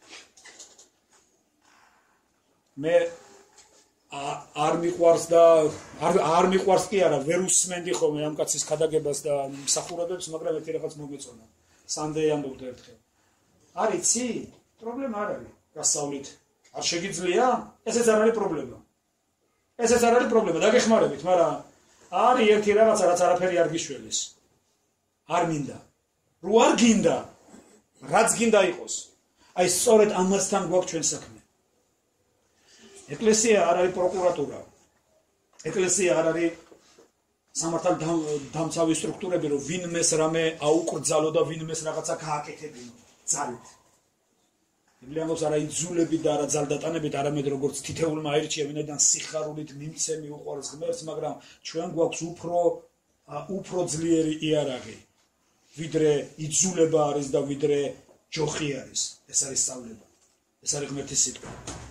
მე არ მიყვარს და არ მიყვარს კი არა, ვერ უსმენდი ხოლმე ამ კაცის ქადაგებას და მსახურებებს, მაგრამ ერთი რაღაც მომეწონა. სანდეი ამბობდა ერთხელ. არიცი? პრობლემა არ არის. გასავლით არ შეგიძლია? ესეც არ არის პრობლემა. ესეც არ არის პრობლემა, დაგეხმარებით, მაგრამ არის ერთი რაღაცა, რაც არაფერი არ გიშველის. არ მინდა. რო არ გინდა, რაც გინდა იყოს. აი სწორედ ამასთან გვაქვს ჩვენ საქმე. ეკლესია არ არის პროკურატურა. ეკლესია არ არის სამართალ დამცავი სტრუქტურები, რომ ვინმეს რამე აუკრძალო და ვინმეს რაღაცა გააკეთებინო. ძალით. ბიბლია ამბობს არა იძულებით და არა ძალდატანებით, არამედ როგორც თითეულმა აირჩია, ვინაიდან სიხარულით მიმცემი უყვარს ღმერთს, მაგრამ ჩვენ გვაქვს უფრო ძლიერი იარაღი, ვიდრე იძულება არის და ვიდრე ჯოხი არის. ეს არის სწავლება. ეს არის ღმერთის სიტყვა.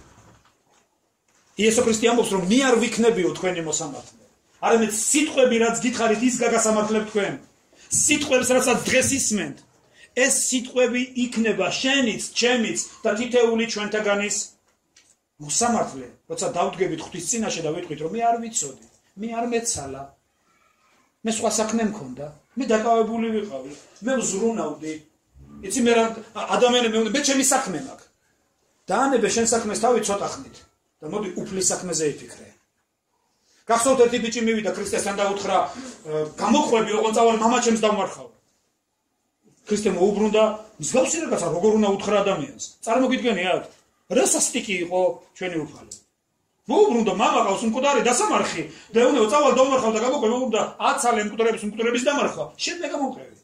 იესო ქრისტე ამბობს, რომ მე არ ვიქნებიო თქვენი მოსამართლე. არამედ სიტყვები, რაც გითხარით, ის გაგასამართლებ თქვენ. სიტყვებს, რასაც დღეს ისმენთ, ეს სიტყვები იქნება შენიც, ჩემიც და თითეული ჩვენთაგანის მოსამართლე. როცა დავდგებით ღვთის წინაშე და ვიტყვით, რომ მე არ ვიცოდი, მე არ მეცალა, მე სხვა საქმე მქონდა, მე დაკავებული ვიყავი, მე ვზრუნავდი. იცი მე რა ადამიანები მე ჩემი საქმე მაქვს. დაანებე შენ საქმეს თავი ცოტა ხნით. და მოდი უფლის საქმეზე იფიქრე. გახსოვთ ერთი ბიჭი მივიდა ქრისტესთან და უთხრა გამოყვები ოღონდ წავალ მამაჩემს დავმარხავ. ქრისტე მოუბრუნდა მსგავსი რაღაცა როგორ უნდა უთხრა ადამიანს. წარმოგიდგენიათ? რა სასტიკი იყო ჩვენი უფალი. მოუბრუნდა მამა ყავს მკვდარი დასამარხი და უნდა წავალ დავმარხავ და გამოყვები უნდა 10 წელი მკვდრების დამარხვა. შემდეგ გამოვყევი.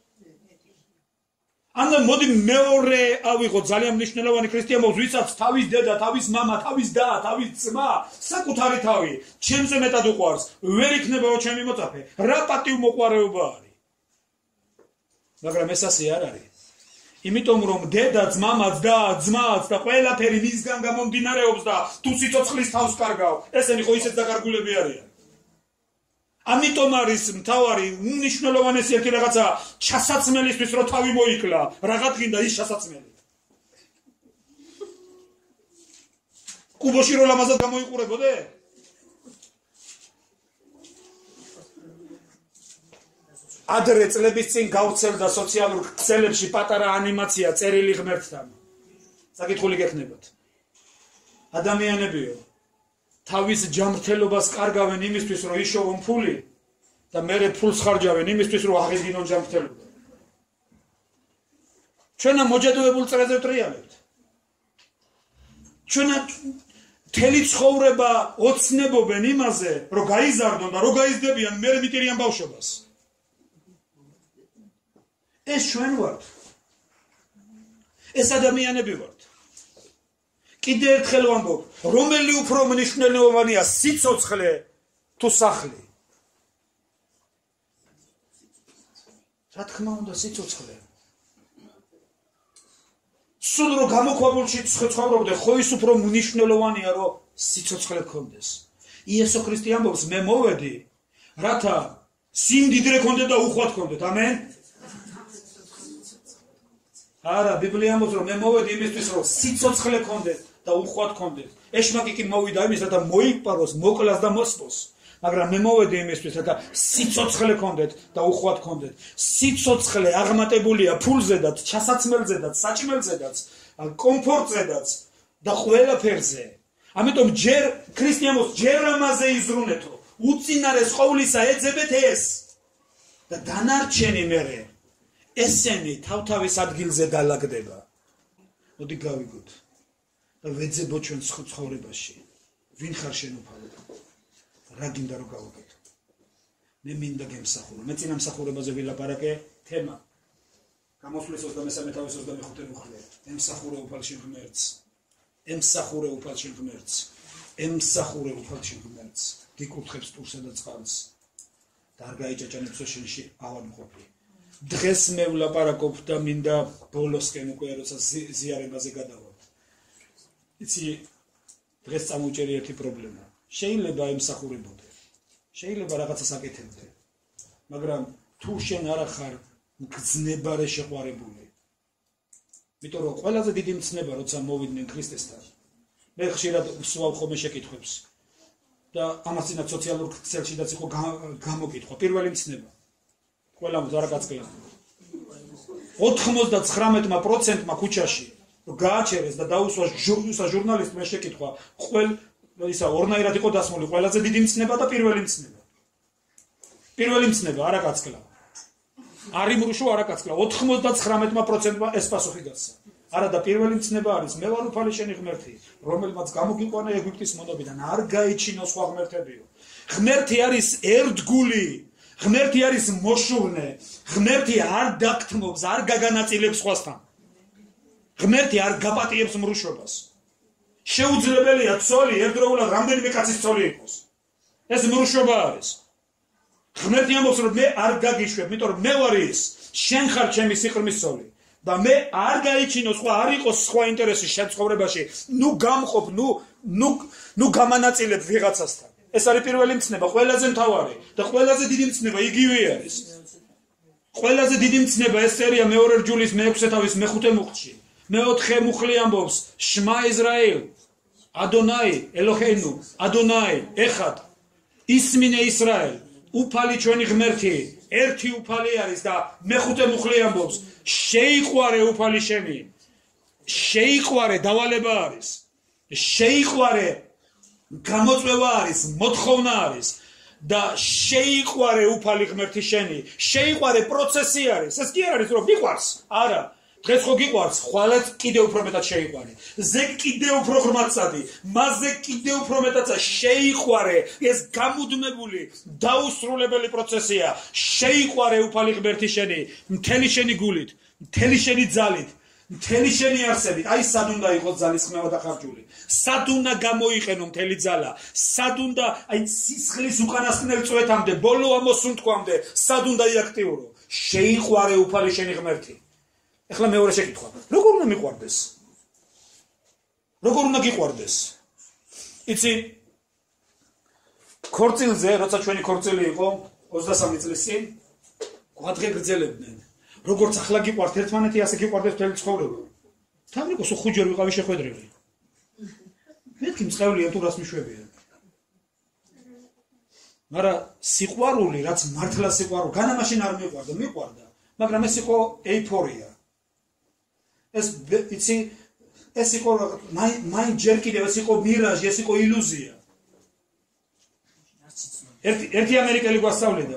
ანუ მოდი მეორე ავიღო ძალიან მნიშვნელოვანი ქრისტიანობა ვისაც თავის დედა, თავის მამა, თავის და, თავის ძმა, საკუთარი თავი, ჩემზე მეტად უყვარს, ვერ იქნებაო ჩემი მოწაფე. რა პატივმოყვარეობა არის? მაგრამ ეს ასე არ არის. იმიტომ რომ დედაც, მამაც და ძმაც და ყველაფერი მისგან გამომდინარეობს და თუ სიცოცხლის თავს კარგავ, ესენი ხო ისეთ დაკარგულები არიან. ამიტომ არის მთავარი უნიშნულოვანესი ერთი რაღაცა ჩასაცმელისთვის რომ თავი მოიკლა, რაღაც გინდა ის ჩასაცმელი. კუბოში რო ლამაზად გამოიყურებოდე? ადრე წლების წინ გავცელდა სოციალურ ქსელებში პატარა ანიმაცია წერილი ღმერთთან. საკითხული გექნებათ. ადამიანებიო თავის ჯანმრთელობას კარგავენ იმისთვის, რომ იშოვონ ფული და მერე ფულს ხარჯავენ იმისთვის, რომ აღედგინონ ჯანმრთელობა. ჩვენა მოჯადოებულ წრეზე ვტრიალებთ. ჩვენა მთელი ცხოვრება ოცნებობენ იმაზე, რომ გაიზარდონ და რომ გაიზრდებიან, მერე მიტირიან ბავშვობას. ეს ჩვენ ვართ. ეს ადამიანები ვართ. კიდე ერთხელ ვამბობ, რომელი უფრო მნიშვნელოვანია, სიცოცხლე თუ სახლი? რა თქმა უნდა, სიცოცხლე. სულ რომ გამოქვაბულში ცხოვრობდე, ხო ის უფრო მნიშვნელოვანია, რომ სიცოცხლე გქონდეს. იესო ქრისტე ამბობს, მე მოვედი, რათა სიმდიდრე გქონდეთ და უხვად გქონდეთ. ამენ? არა, ბიბლია ამბობს, რომ მე მოვედი იმისთვის, რომ სიცოცხლე გქონდეთ და უხვად გქონდეთ. ეშმაკი კი მოვიდა იმის, რათა მოიპაროს, მოკლას და მოსპოს. მაგრამ მე მოვედი იმისთვის, რათა სიცოცხლე გქონდეთ და უხვად გქონდეთ. სიცოცხლე აღმატებულია ფულზედაც, ჩასაცმელზედაც, საჭმელზედაც, კომფორტზედაც და ყველაფერზე. ამიტომ ჯერ ქრისტიანოს ჯერ ამაზე იზრუნეთო. უწინარეს ყოვლისა ეძებეთ ეს და დანარჩენი მერე ესენი თავთავის ადგილზე დალაგდება. მოდი გავიგოთ და ვეძებო ჩვენ ცხოვრებაში. ვინ ხარ შენ უფალო? რა გინდა რომ გავაკეთო? მე მინდა გემსახურო. მე წინა მსახურებაზე ვილაპარაკე თემა. გამოსვლის 23 თავის 25 მუხლე. ემსახურე უფალ შენ ღმერთს. ემსახურე უფალ შენ ღმერთს. ემსახურე უფალ შენ ღმერთს. გიკურთხებს ტურსა და წყალს. და არ გაიჭაჭანებსო შენში ავადმყოფი. დღეს მე ვლაპარაკობ და მინდა ბოლოსკენ უკვე როცა ზიარებაზე გადავალ. იცი დღეს წამოვჭერი ერთი პრობლემა. შეიძლება ემსახურებოდე. შეიძლება რაღაცას აკეთებდე. მაგრამ თუ შენ არ ახარ მგზნებარე შეყვარებული. იმიტომ რომ ყველაზე დიდი მცნება როცა მოვიდნენ ქრისტესთან. მე ხშირად ვსვავ ხოლმე შეკითხვებს. და ამას წინათ სოციალურ ქსელშიდაც იყო გამოკითხვა. პირველი მცნება. ყველამ არა გაწკლა. 99% ქუჩაში რომ გააჩერეს და დაუსვას ჟურნალისტმა შეკითხვა, ისა ორნაირად იყო დასმული ყველაზე დიდი მცნება და პირველი მცნება. პირველი მცნება არა გაწკლა. არი მრუშო არა გაწკლა. 99%-მა ეს პასუხი გასცა. არა და პირველი მცნება არის მე ვარ უფალი შენი ღმერთი, რომელმაც გამოგიყვანა ეგვიპტის მონებიდან, არ გაიჩინო სხვა ღმერთებიო. ღმერთი არის ერთგული. ღმერთი არის მოშურნე, ღმერთი არ დაგთმობს, არ გაგანაწილებს სხვასთან. ღმერთი არ გაპატიებს მრუშობას. შეუძლებელია ცოლი ერთდროულად რამდენიმე კაცის ცოლი იყოს. ეს მრუშობა არის. ღმერთი ამბობს, რომ მე არ გაგიშვებ, იმიტომ რომ მე ვარ ის, შენ ხარ ჩემი სიყრმის ცოლი. და მე არ გაიჩინო სხვა, არ იყოს სხვა ინტერესი შენ ცხოვრებაში, ნუ გამყოფ, ნუ გამანაწილებ ვიღაცასთან. ეს არის პირველი მცნება, ყველაზე მთავარი და ყველაზე დიდი მცნება იგივე არის. ყველაზე დიდი მცნება ეს წერია მეორე რჯულის მე-6 თავის მე-5 მუხლში. მე-4 მუხლი ამბობს: შმა ისრაელ, ადონაი ელოჰეინუ, ადონაი ეხად, ისმინე ისრაელ, უფალი ჩვენი ღმერთი, ერთი უფალი არის და მე-5 მუხლი ამბობს: შეიყვარე უფალი შენი. შეიყვარე დავალება არის. შეიყვარე გამოწვევა არის, მოთხოვნა არის და შეიყვარე უფალი ღმერთი შენი, შეიყვარე პროცესი არის. ეს კი არ არის რომ გიყვარს, არა. დღეს ხო გიყვარს, ხვალაც კიდევ უფრო მეტად შეიყვარე. ზეგ კიდევ უფრო ღრმაცადი, მასზე კიდევ უფრო მეტად შეიყვარე. ეს გამუდმებული, დაუსრულებელი პროცესია. შეიყვარე უფალი ღმერთი შენი, მთელი შენი გულით, მთელი შენი ძალით, მთელი შენი არსებით. აი სად უნდა იყოს ძალის ხმევა და ხარჯული. სად უნდა გამოიყენო მთელი ძალა. სად უნდა აი სისხლის უკანასკნელ წვეთამდე, ბოლო ამოსუნთქვამდე, სად უნდა იაქტიურო. შეიყვარე უფალი შენი ღმერთი. ეხლა მეორე შეკითხვა. როგორ უნდა მიყვარდეს? როგორ უნდა გიყვარდეს? იცი ქორწილზე, როცა ჩვენი ქორწილი იყო 23 წლის წინ, გვადღე გრძელებდნენ. როგორც ახლა გიყვართ ერთმანეთი, ასე გიყვარდეს მთელი ცხოვრება. თავრიკოს ხუჯერ ვიყავი შეხვედრილი. მეთქი მწყევლია თუ რას მიშვებია. მაგრამ სიყვარული, რაც მართლა სიყვარული, განა მაშინ არ მიყვარდა, მაგრამ ეს იყო ეიფორია. ეს იცი ეს იყო მაინ ჯერ კიდევ ეს იყო მირაჟი, ეს იყო ილუზია. ერთი ამერიკელი გვასწავლიდა.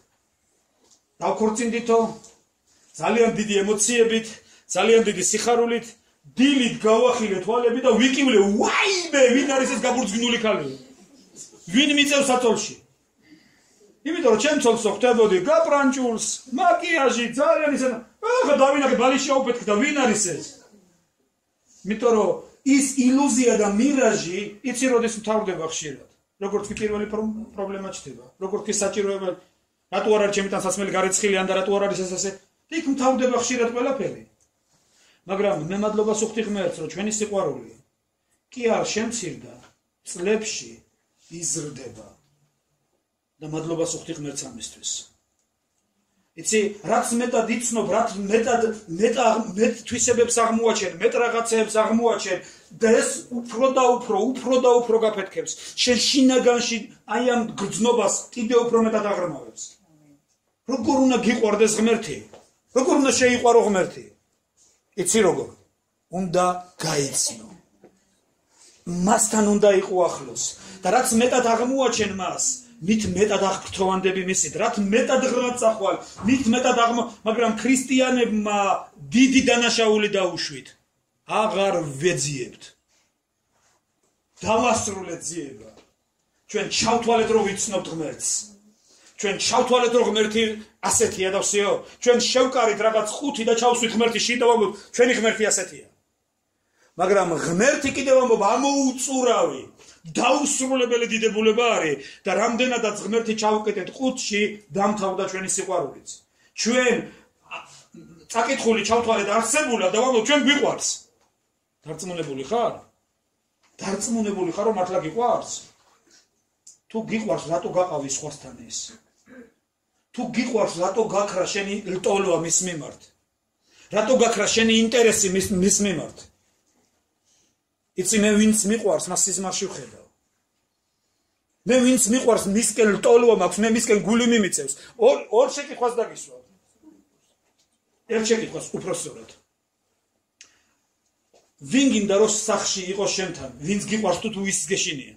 დავქორწინდითო ძალიან დიდი ემოციებით, ძალიან დიდი სიხარულით, დილით გავახილე თვალები და ვიკივლე, ვაიმე, ვინ არის ეს გაბურძგნული ქალი? ვინ მიწევს აწოლში? იმიტომ რომ ჩემ ცოლს ხვდებოდი გაპრანჭულს, მაკიაჟი, ძალიან ისე ახლა დავინახე ბალიში აუფეთქ და ვინ არის ეს? იმიტომ რომ ის ილუზია და მირაჟი იცი როდის მთავრდება ხშირად. როგორც კი პირველი პრობლემა ჩდება, როგორც კი საჭიროება, რატო არ არის ჩემი თანსაცმელი გარეცხილი ან და რატო არ არის ესე იქ მთავრდება ხშირად ყველაფერი. მაგრამ მე მადლობას ვუხდი ღმერთს, რომ ჩვენი სიყვარული კი არ შემცირდა, წლებში იზრდება. და მადლობას ვუხდი ღმერთს ამისთვის. იცი, რაც მეტად იცნობ, რაც მეტ თვისებებს აღმოაჩენ, მეტ რაღაცებს აღმოაჩენ და ეს უფრო და უფრო გაფეთქებს. შენ შინაგანში აი ამ გრძნობას კიდევ უფრო მეტად აღრმავებს. როგორ უნდა გიყვარდეს ღმერთი? როგორ უნდა შეიყვარო ღმერთი? იცი როგორ? უნდა გაიცნო. მასთან უნდა იყო ახლოს და რაც მეტად აღმოაჩენ მას, მით მეტად აღფრთოვანდები მისით, რაც მეტად ღრმად წახვალ, მით მეტად მაგრამ ქრისტიანებმა დიდი დანაშაული დაუშვით. აღარ ვეძიებთ. დავასრულეთ ძიება. ჩვენ ჩავთვალეთ რომ ვიცნობთ ღმერთს. ჩვენ ჩავთვალეთ რომ ღმერთი ასეთია და ვსიო. ჩვენ შევკარით რაღაც ხუთი და ჩავსვით ღმერთი შიდავობთ, ჩვენი ღმერთი ასეთია. მაგრამ ღმერთი კიდევ ამბობ ამოუწურავი, დაუსრულებელი დიდებულება არის და რამდენადაც ღმერთი ჩავუკეტეთ ყუთში, დამთავრდა ჩვენი სიყვარულიც. ჩვენ წაკითხული ჩავთვალეთ არსებულა და ვამბობ ჩვენ გვიყვარს. დარწმუნებული ხარ? დარწმუნებული ხარ რომ მართლა გიყვარს? თუ გიყვარს, რატო გაყავი სხვასთან ეს? თუ გიყვარს, რატო გაქრა შენი ლტოლვა მის მიმართ? რატო გაქრა შენი ინტერესი მის მიმართ? იცი მე ვინც მიყვარს, მას სიზმარში ვხედავ. მე ვინც მიყვარს, მისკენ ლტოლვა მაქვს, მე მისკენ გული მიმიწევს. ორ შეკითხვას დაგისვავ. ერთ შეკითხვას უпроსწორად. ვინ გინდა რომ სახში იყოს შენთან? ვინც გიყვარს თუ ვის გეშინია?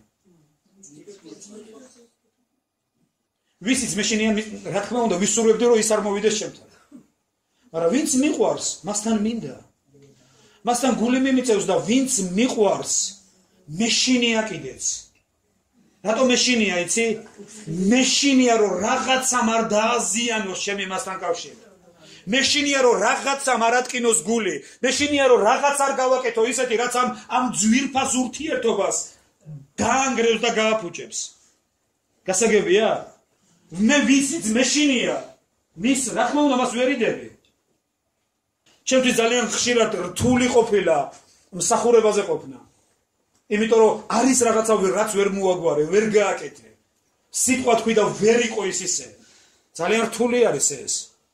ვისიც მეშინია, რა თქმა უნდა, ვისურვებდი რომ ის არ მოვიდეს შემთან. მაგრამ ვინც მიყვარს, მასთან მინდა. მასთან გული მიმიწევს და ვინც მიყვარს, მეშინია კიდეც. რატო მეშინია, იცი? მეშინია რომ რაღაცამ არ დააზიანოს ჩემი მასთან კავშირი. მეშინია რომ რაღაცამ არ ატკინოს გული. მეშინია რომ რაღაც არ გავაკეთო ისეთი, რაც ამ ძვირფას ურთიერთობას დაანგრევს და გააფუჭებს. გასაგებია? მე ვისიც მეშინია, მის რა თქმა უნდა მას ვერიდები. ჩემთვის ძალიან ხშირად რთული ყოფილა მსახურებაზე ყოფნა. იმიტომ რომ არის რაღაცა რაც ვერ მოაგვარე, ვერ გააკეთე. სიტყვა თქვი და ვერ იყო ის ისე. ძალიან რთული არის ეს.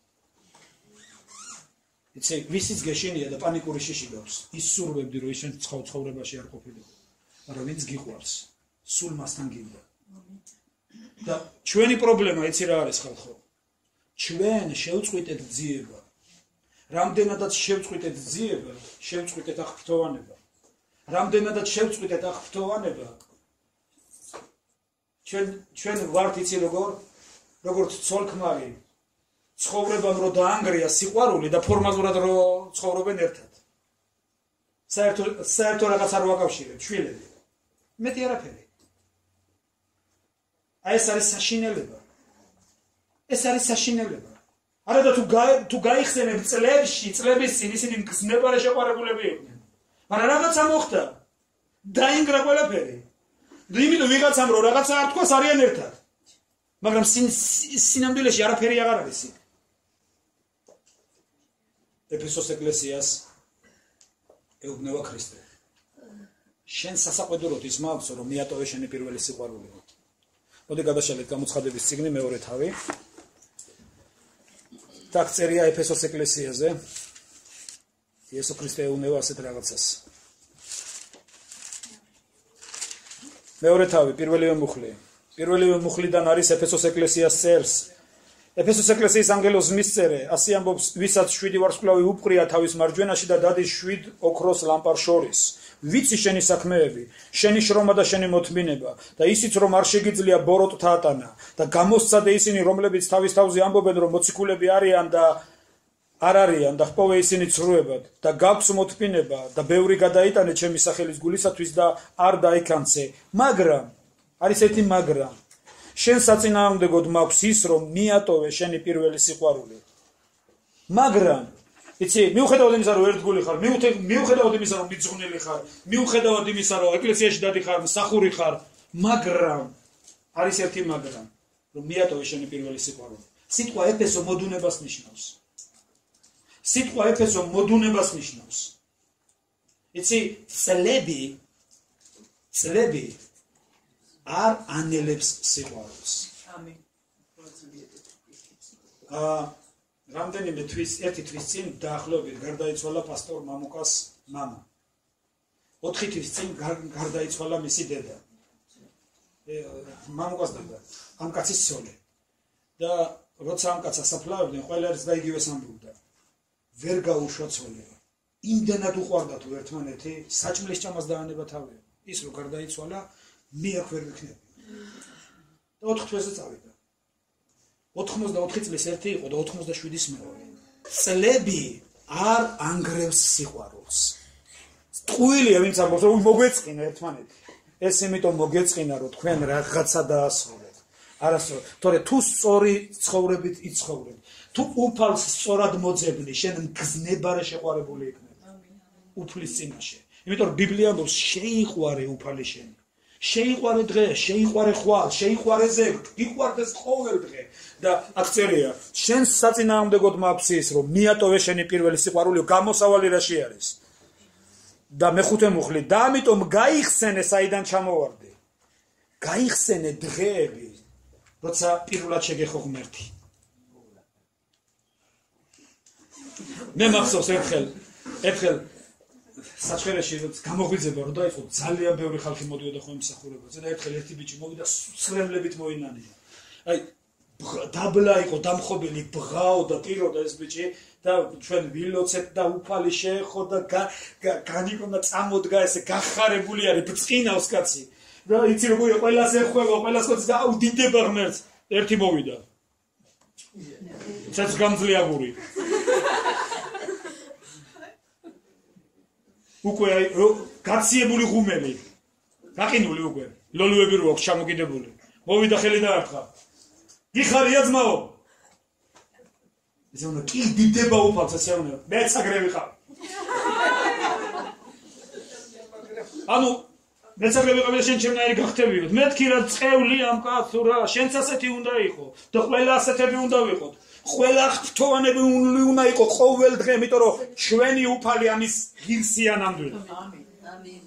იცი, ვისიც გეშინია და პანიკური შიში გაქვს. ის სურვებდი რომ ის შენ ცხოვრებაში არ ყოფილიყო. მაგრამ ვინც გიყვარს, სულ მასთან გინდა. და ჩვენი პრობლემა იცი რა არის ხალხო? ჩვენ შევწყვიტეთ ძიება. რამდენადაც შევწყვიტეთ ძიება, შევწყვიტეთ აღფრთოვანება. რამდენადაც შევწყვიტეთ აღფრთოვანება, ჩვენ ვართ იცი როგორც ცოლ-ქმარი ცხოვრებამ რო დაანგრია სიყვარული და ფორმალურად რო ცხოვრობენ ერთად. საერთო რაღაცა რო აკავშირებთ შვილები. მეტი არაფერი. აი ეს არის საშინელება. ეს არის საშინელება. არა და თუ გაიხსენებ წლების წინ ისინი გზნებარე შეყვარებულები იყვნენ. მაგრამ რაღაცა მოხდა. დაინგრა ყველაფერი. და იმიტომ ვიღაცამ რო რაღაცა არ თქვას არიან ერთად. მაგრამ სინამდვილეში არაფერი აღარ არის. ეფესოს ეკლესიას ეუბნება ქრისტე. შენ სასაყვედუროდ ის მაქვს, რომ მიატოვე შენი პირველი სიყვარული. მოდი გადაშალეთ გამოცხადების წიგნი მეორე თავი. так წერია ეფესოს ეკლესიაზე. იესო ქრისტე ეუბნება ასეთ რაღაცას. მეორე თავი, პირველივე მუხლი. პირველივე მუხლიდან არის ეფესოს ეკლესიას წერს. ეფესოს ეკლესიის ანგელოზს მისწერე, ასე ამბობს, ვისაც 7 ვარსკვლავი უპყრია თავის მარჯვენაში და დადის 7 ოქროს ლამპარ შორის. ვიცი შენი საქმეები, შენი შრომა და შენი მოთმინება და ისიც რომ არ შეგიძლია ბოროტთა ატანა და გამოსცადე ისინი, რომლებიც თავის თავზე ამბობენ, რომ მოციქულები არიან და არ არიან და ჰპოვე ისინი ცრუებად და გაქვს მოთმინება და ბევრი გადაიტანე ჩემი სახელის გულისათვის და არ დაიქანცე, მაგრამ არის ერთი მაგრამ შენ საწინააღმდეგოდ მაქვს ის, რომ მიატოვე შენი პირველი სიყვარული. მაგრამ იცი, მიუხედავად იმისა, რომ ერთგული ხარ, მიუხედავად იმისა, რომ მიძღვნილი ხარ, მიუხედავად იმისა, რომ ეკლესიაში დადი ხარ, მსახური ხარ, მაგრამ არის ერთი მაგრამ, რომ მიატოვე შენი პირველი სიყვარული. სიტყვა ეფესო მოდუნებას ნიშნავს. სიტყვა ეფესო მოდუნებას ნიშნავს. იცი, წლები არ ანელებს სიყვარულს. ამინ. რამდენიმე ერთი თვის წინ დაახლოებით გარდაიცვალა პასტორ მამუკას მამა. 4 თვის წინ გარდაიცვალა მისი დედა. მამუკას დედა. ამ კაცის ცოლი. და როცა ამ კაცს ასაფლავებდნენ, ყველა ერთს და იგივეს ამბობდა. ვერ გაუშვა ცოლია. იმდენად უყვარდა თუ ერთმანეთი, საჭმლის ჭამას დაანება თავი. ის რო გარდაიცვალა, მე აქ ვერ ვიქნები. და 4 თვეზე წავიდა. 84 წლის ერთი იყო და 87-ის მეორე. წლები არ ანგრევს სიყვარულს. ტყუილია ვინც ამბობს, რომ მოგვეწყინა ერთმანეთი. ეს იმიტომ მოგეწყინა, რომ თქვენ რაღაცა დაასრულეთ. არასწორად. თორე თუ სწორი ცხოვრებით იცხოვრებ, თუ უფალს სწორად მოძებნი, შენ მგზნებარე შეყვარებული იქნებ. უფლის წინაშე. იმიტომ რომ ბიბლია ამბობს, შეიყვარე უფალი შენი. შეიყვარე დღე, შეიყვარე ხვალ, შეიყვარე ზეგ, გიყვარდეს ყოველ დღე. და აქ წერია, შენ საწინააღმდეგოდ მაქვს ის, რომ მიატოვე შენი პირველი სიყვარული, გამოსავალი რაში არის. და მეხუთე მუხლი, და ამიტომ გაიხსენე საიდან ჩამოვარდი. გაიხსენე დღეები, როცა პირველად შეგეხო ღმერთი. მე მახსოვს ერთხელ საჩხერეში გამოღვიძება რომ დაიწყო ძალიან ბევრი ხალხი მოდიოდა ხოლმე მსახურებაზე და ერთხელ ერთი ბიჭი მოვიდა სრემლებით მოინანია. აი დაბლა იყო დამხობილი ბღაოდა ტიროდა ეს ბიჭი და ჩვენ ვილოცეთ და უფალი შეეხო და განიკონდა წამოდგა ესე გახარებული არის ბწყინავს კაცი და იცი როგორია ყველას ეხება ყველას ხოც დაუდიდება ღმერთს ერთი მოვიდა ცეც გამძლეაგური უკვე აი გაციებული ღუმელი გაყინული უკვე ლოლუები რო აქვს ჩამოკიდებული მოვიდა ხელი დაარტყა გიხარია ძმაო ესე უნდა კი დიდება უფალს ესე უნდა მეც აგრევი ხარ ანუ მეც აგრევი ხარ შენ ჩემნაირი გახტებიოთ მეთქი რა წეული ამ კაცო რა შენც ასეთი უნდა იყო და ყველა ასეთები უნდა ვიყოთ ყველა ხტოვანები უნდა იყო ყოველ დღე იმიტომ რომ ჩვენი უფალი ამის ღირსია ნამდვილად ამინ ამინ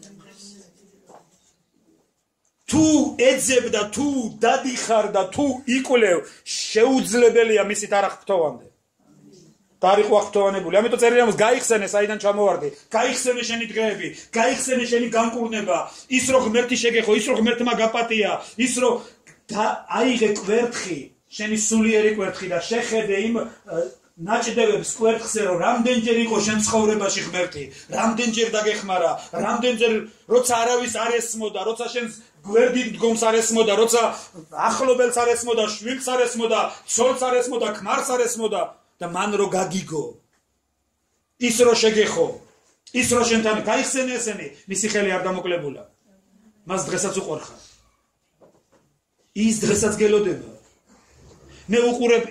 თუ ეძებ და თუ დადიხარ და თუ იკვლევ შეუძლებელია მისით არ ხტოვანდე ტარიხ ვახტოვანებული ამიტომ წერია მას გაიხსენე საიდან ჩამოვარდი გაიხსენე შენი დღეები გაიხსენე შენი განკურნება ის რომ ღმერთი შეგეხო ის რომ ღმერთმა გაპატია ის რომ აიღე კვერთხი შენი სულიერი კვერთხი და შეხედე იმ ნაჭდევებს კვერთხზე რომ რამდენჯერ იყო შენ ცხოვრებაში ღმერთი, რამდენჯერ დაგეხმარა, რამდენჯერ როცა არავის არ ესმოდა, როცა შენ გვერდით მდგომს არ ესმოდა, როცა ახლობელს არ ესმოდა, შვილს არ ესმოდა, ცოლს არ ესმოდა, ქმარს არ ესმოდა და მან რო გაგიგო. ის რო შეგეხო, ის რო შენთან გაიხსენე ესენი, მისი ხელი არ დამოკლებულა. მას დღესაც უყურხარ. ის დღესაც გელოდება. მე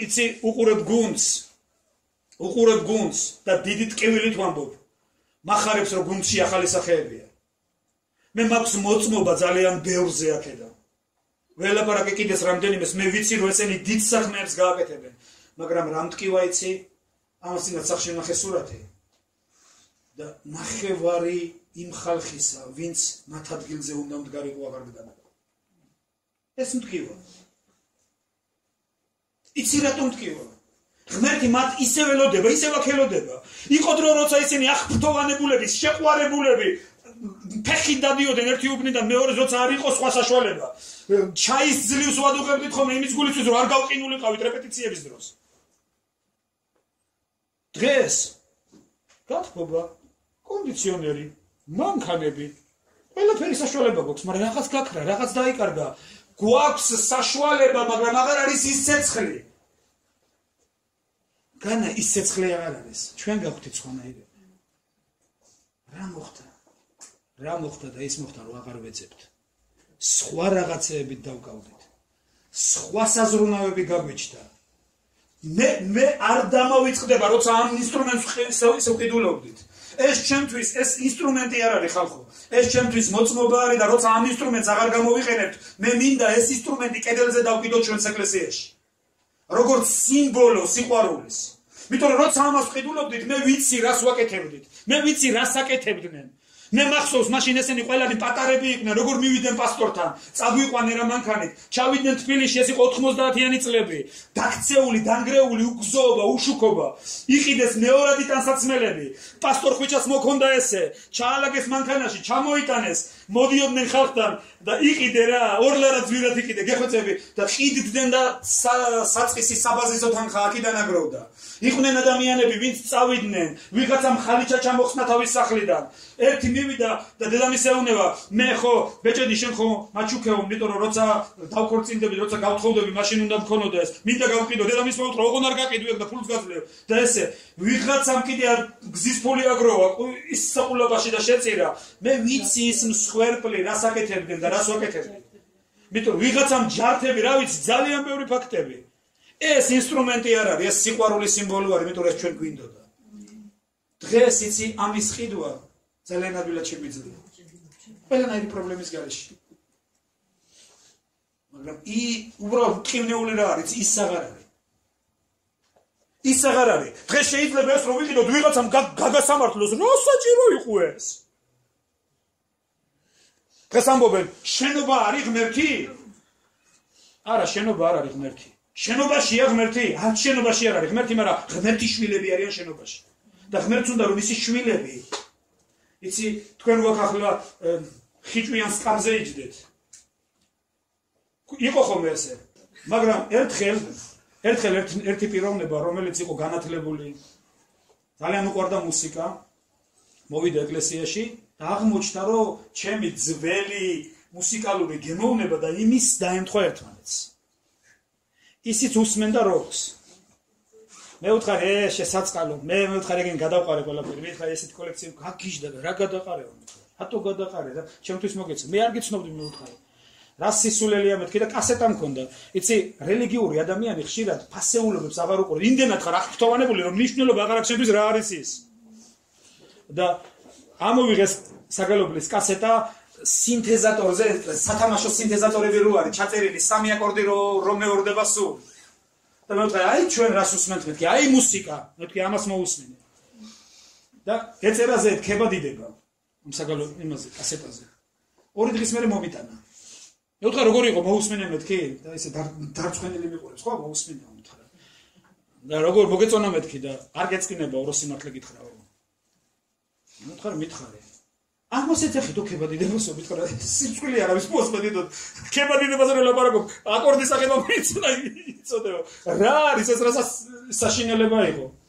უყურებ გუნდს და დიდი ტკივილით ვამბობ. მახარებს რომ გუნდში ახალი სახეებია. მე მაქვს მოწმობა ძალიან ბევრზე აქედან. ველაპარაკე კიდეს რამდენიმეს, მე ვიცი რომ ესენი დიდ საქმეებს გააკეთებენ, მაგრამ რამ ტკივა იცი? ამასინაც სახში ნახე სურათი. და ნახევარი იმ ხალხისა, ვინც მათ ადგილზე უნდა მდგარიყო აღარ მდგარა. ეს მტკივა. იცი რატომ მტკივა? ღმერთი მათ ისევ ელოდება, ისევ აქ-ელოდება. იყო დრო როცა ისინი აღფრთოვანებულები, შეყვარებულები, ფეხით დადიოდნენ ერთი უბნიდან მეორე როცა არ იყო სხვა საშუალება. ჩაის ძლივს ვადუღებდით ხოლმე იმის გულისთვის რომ არ გავყინულიყავით რეპეტიციების დროს. დღეს გათბობა, კონდიციონერი, მანქანები, ყველაფერი საშუალება გვაქვს, მაგრამ რაღაც გაქრა, რაღაც დაიკარგა. გვაქვს საშუალება, მაგრამ აღარ არის ის ცეცხლი. განა ის ცეცხლი აღარ არის. ჩვენ გავხდით სხვანაირად. რა მოხდა და ის მოხდა რომ აღარ ვეძებთ. სხვა რაღაცეებით დავკავდით. სხვა საზრუნავები გაგვიჩნდა. მე არ დამავიწყდება, როცა ამ ინსტრუმენტს ისე ვყიდულობდით. ეს ჩემთვის ეს ინსტრუმენტი არ არის ხალხო. ეს ჩემთვის მოწმობა არის და როცა ამ ინსტრუმენტს აღარ გამოვიყენებთ, მე მინდა ეს ინსტრუმენტი კედელზე დავკიდოთ ჩვენს ეკლესიაში. როგორც სიმბოლო სიყვარულის. იმიტომ რომ როცა ამას ვყიდულობდით, მე ვიცი რას ვაკეთებდით. მე ვიცი რას აკეთებდნენ. მე მახსოვს მაშინ ესენი ყველანი პატარები იყვნენ, როგორ მივიდნენ პასტორთან, წაგვიყვანენ რა მანქანით, ჩავიდნენ თბილისში, ეს იყო 90-იანი წლები, დაქცეული, დანგრეული, უგზოობა, უშუქობა, იყიდეს მეორადი ტანსაცმელები, პასტორ ხვიჩას მოქონდა ესე, ჩაალაგეს მანქანაში, ჩამოიტანეს, მოდიოდნენ ხალხთან და იყიდე რა, ორლარა ძვირად იყიდე, გეხვეწები და ყიდდნენ და საწყისი საბაზისო თანხა აქედან აგროვდა. იყვნენ ადამიანები, ვინც წავიდნენ, ვიღაცამ ხალიჩა ჩამოხსნა თავის სახლიდან. ერთი მივიდა და დედამისს ეუბნება, მე ხო, ბეჭედი შენ ხო მაჩუქეო, იმიტომ რომ როცა დავქორწინდები, როცა გავთხოვდები, მაშინ უნდა მქონოდა ეს. მინდა გავყიდო, დედამისს მოუთხრა, ოღონ არ გაყიდვი და ფულს გაძლევ. და ესე, ვიღაცამ კიდე არ გზის ფული აგროვა, ის საყულებაში და შეწირა. მე ვიცი ის მსხვერპლი რას აკეთებდნენ და რას ვაკეთებდნენ. იმიტომ რომ ვიღაცამ ჯართები, რა ვიცი, ძალიან ბევრი ფაქტები. ეს ინსტრუმენტი არ არის, ეს სიყვარულის სიმბოლო არის, იმიტომ რომ ეს ჩვენ გვინდოდა. დღეს იცი ამის ყიდვა ძალიან ადვილად შეგვიძლია. ყველანაირი პრობლემის გარეშე. მაგრამ უბრალოდ ტკივნეული რა არის, ის აღარ არის. ის აღარ არის. დღეს შეიძლება ეს რომ ვიყიდოთ ვიღაცამ გაგასამართლოს, რა საჭირო იყო ეს? დღეს ამბობენ, შენობა არის ღმერთი? არა, შენობა არ არის ღმერთი. შენობაშია ღმერთი? არ შენობაში არ არის ღმერთი, მაგრამ ღმერთი შვილები არიან შენობაში. და ღმერთს უნდა რომ ისი შვილები იცი თქვენ გვაქვს ახლა ხიჭვიან სკამზე იჯდეთ. იყო ხოლმე ესე. მაგრამ ერთხელ ერთი პიროვნება, რომელიც იყო განათლებული, ძალიან უყვარდა მუსიკა, მოვიდა ეკლესიაში და აღმოჩნდა, რომ ჩემი ძველი მუსიკალური გემოვნება და იმის დაემთხვა ერთმანეთს. ისიც უსმენდა როკს. მე ვუთხარი, შესაწყალო, მე ვუთხარი, ეგენ გადავყარე ყველაფერი, მე ვუთხარი, ესეთი კოლექცია გაგიჟდა და რა გადაყარეო, რატო გადაყარე და ჩემთვის მოგეცა. მე არ გიცნობდი, მე ვუთხარი. რა სისულელია მეთქი და კასეტა მქონდა. იცი, რელიგიური ადამიანი ხშირად ფასეულობებს აღარ უყურებს. იმდენად ხარ აღფრთოვანებული, რომ მნიშვნელობა აღარ აქვს შენთვის რა არის ის. და ამოვიღეს საგალობლის კასეტა სინთეზატორზე, სათამაშო სინთეზატორები რო არის, ჩაწერილი 3 აკორდი რომ მეორდება სულ. და მე ვთქვი, აი ჩვენ რას უსმენთ მეთქი, აი მუსიკა, მე ვთქვი ამას მოусმენე. და ეწერაზე ეთქება დიდება. ამ საგალო იმაზე კასეტაზე. 2 დღის მერე მომიტანა. მე ვთქვი როგორ იყო მოусმენე მეთქი და ესე დარწმენილი მიყურებს, ხო მოусმენე მომთხრა. და როგორ მოგეწონა მეთქი და არ გეწკინება ორო სიმართლე გითხრაო. მე ვთქვი მითხარი. აღმოსეთ ეხი თუ ქებადიდებასო მითხრა სიცხვილი არ არის მოსმედიდოთ ქებადიდებაზე რომ ლაპარაკობ აკორდის აღება მეცნა იწოდეო რა არის ეს რა საშინელება იყო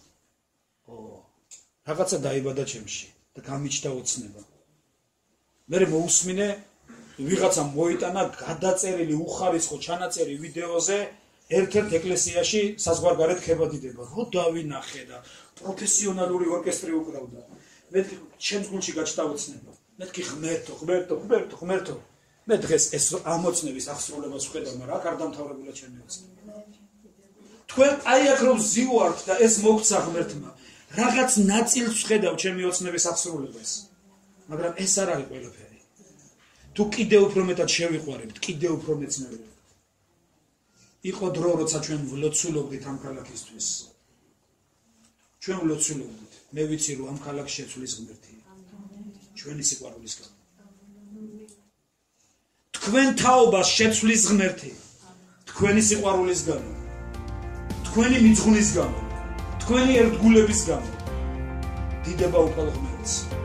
Რაღაცა დაიბადა ჩემში და გამიჩნდა ოცნება. მე მოусმინე ვიღაცა მოიტანა გადაწერილი უხარისხო ჩანაწერი ვიდეოზე ერთ-ერთ ეკლესიაში საზღვარგარეთ ხებადიდება. რო დავინახე და პროფესიონალური ორკესტრი უკრავდა. მე ჩემს გულში გაჩნდა ოცნება. მეთქი ღმერთო. მე დღეს ეს ამოცნების აღსრულებას ვხედავ, მაგრამ აქ არ დამთავრებულა ჩემი ოცნება. თქვენ აი აქ რომ ზივართ და ეს მოგცა ღმერთმა, რაღაც ნაწილს ვხედავ ჩემი ოცნების აღსრულებას. მაგრამ ეს არ არის ყველაფერი. თუ კიდევ უფრო მეტად შევიყვარებთ, კიდევ უფრო მეცნიერებთ. იყო დრო, როცა ჩვენ ვლოცულობდით ამ ქალაქისთვის. ჩვენ ვლოცულობდით. მე ვიცი რომ ამ ქალაქს შეცვლის ღმერთია. ჩვენი სიყვარულის გამო. თქვენ თაობას შეცვლის ღმერთი. თქვენი სიყვარულის გამო. თქვენი მიძღვნის გამო. თქვენი ერთგულების გამო. დიდება უკალ ღმერთს.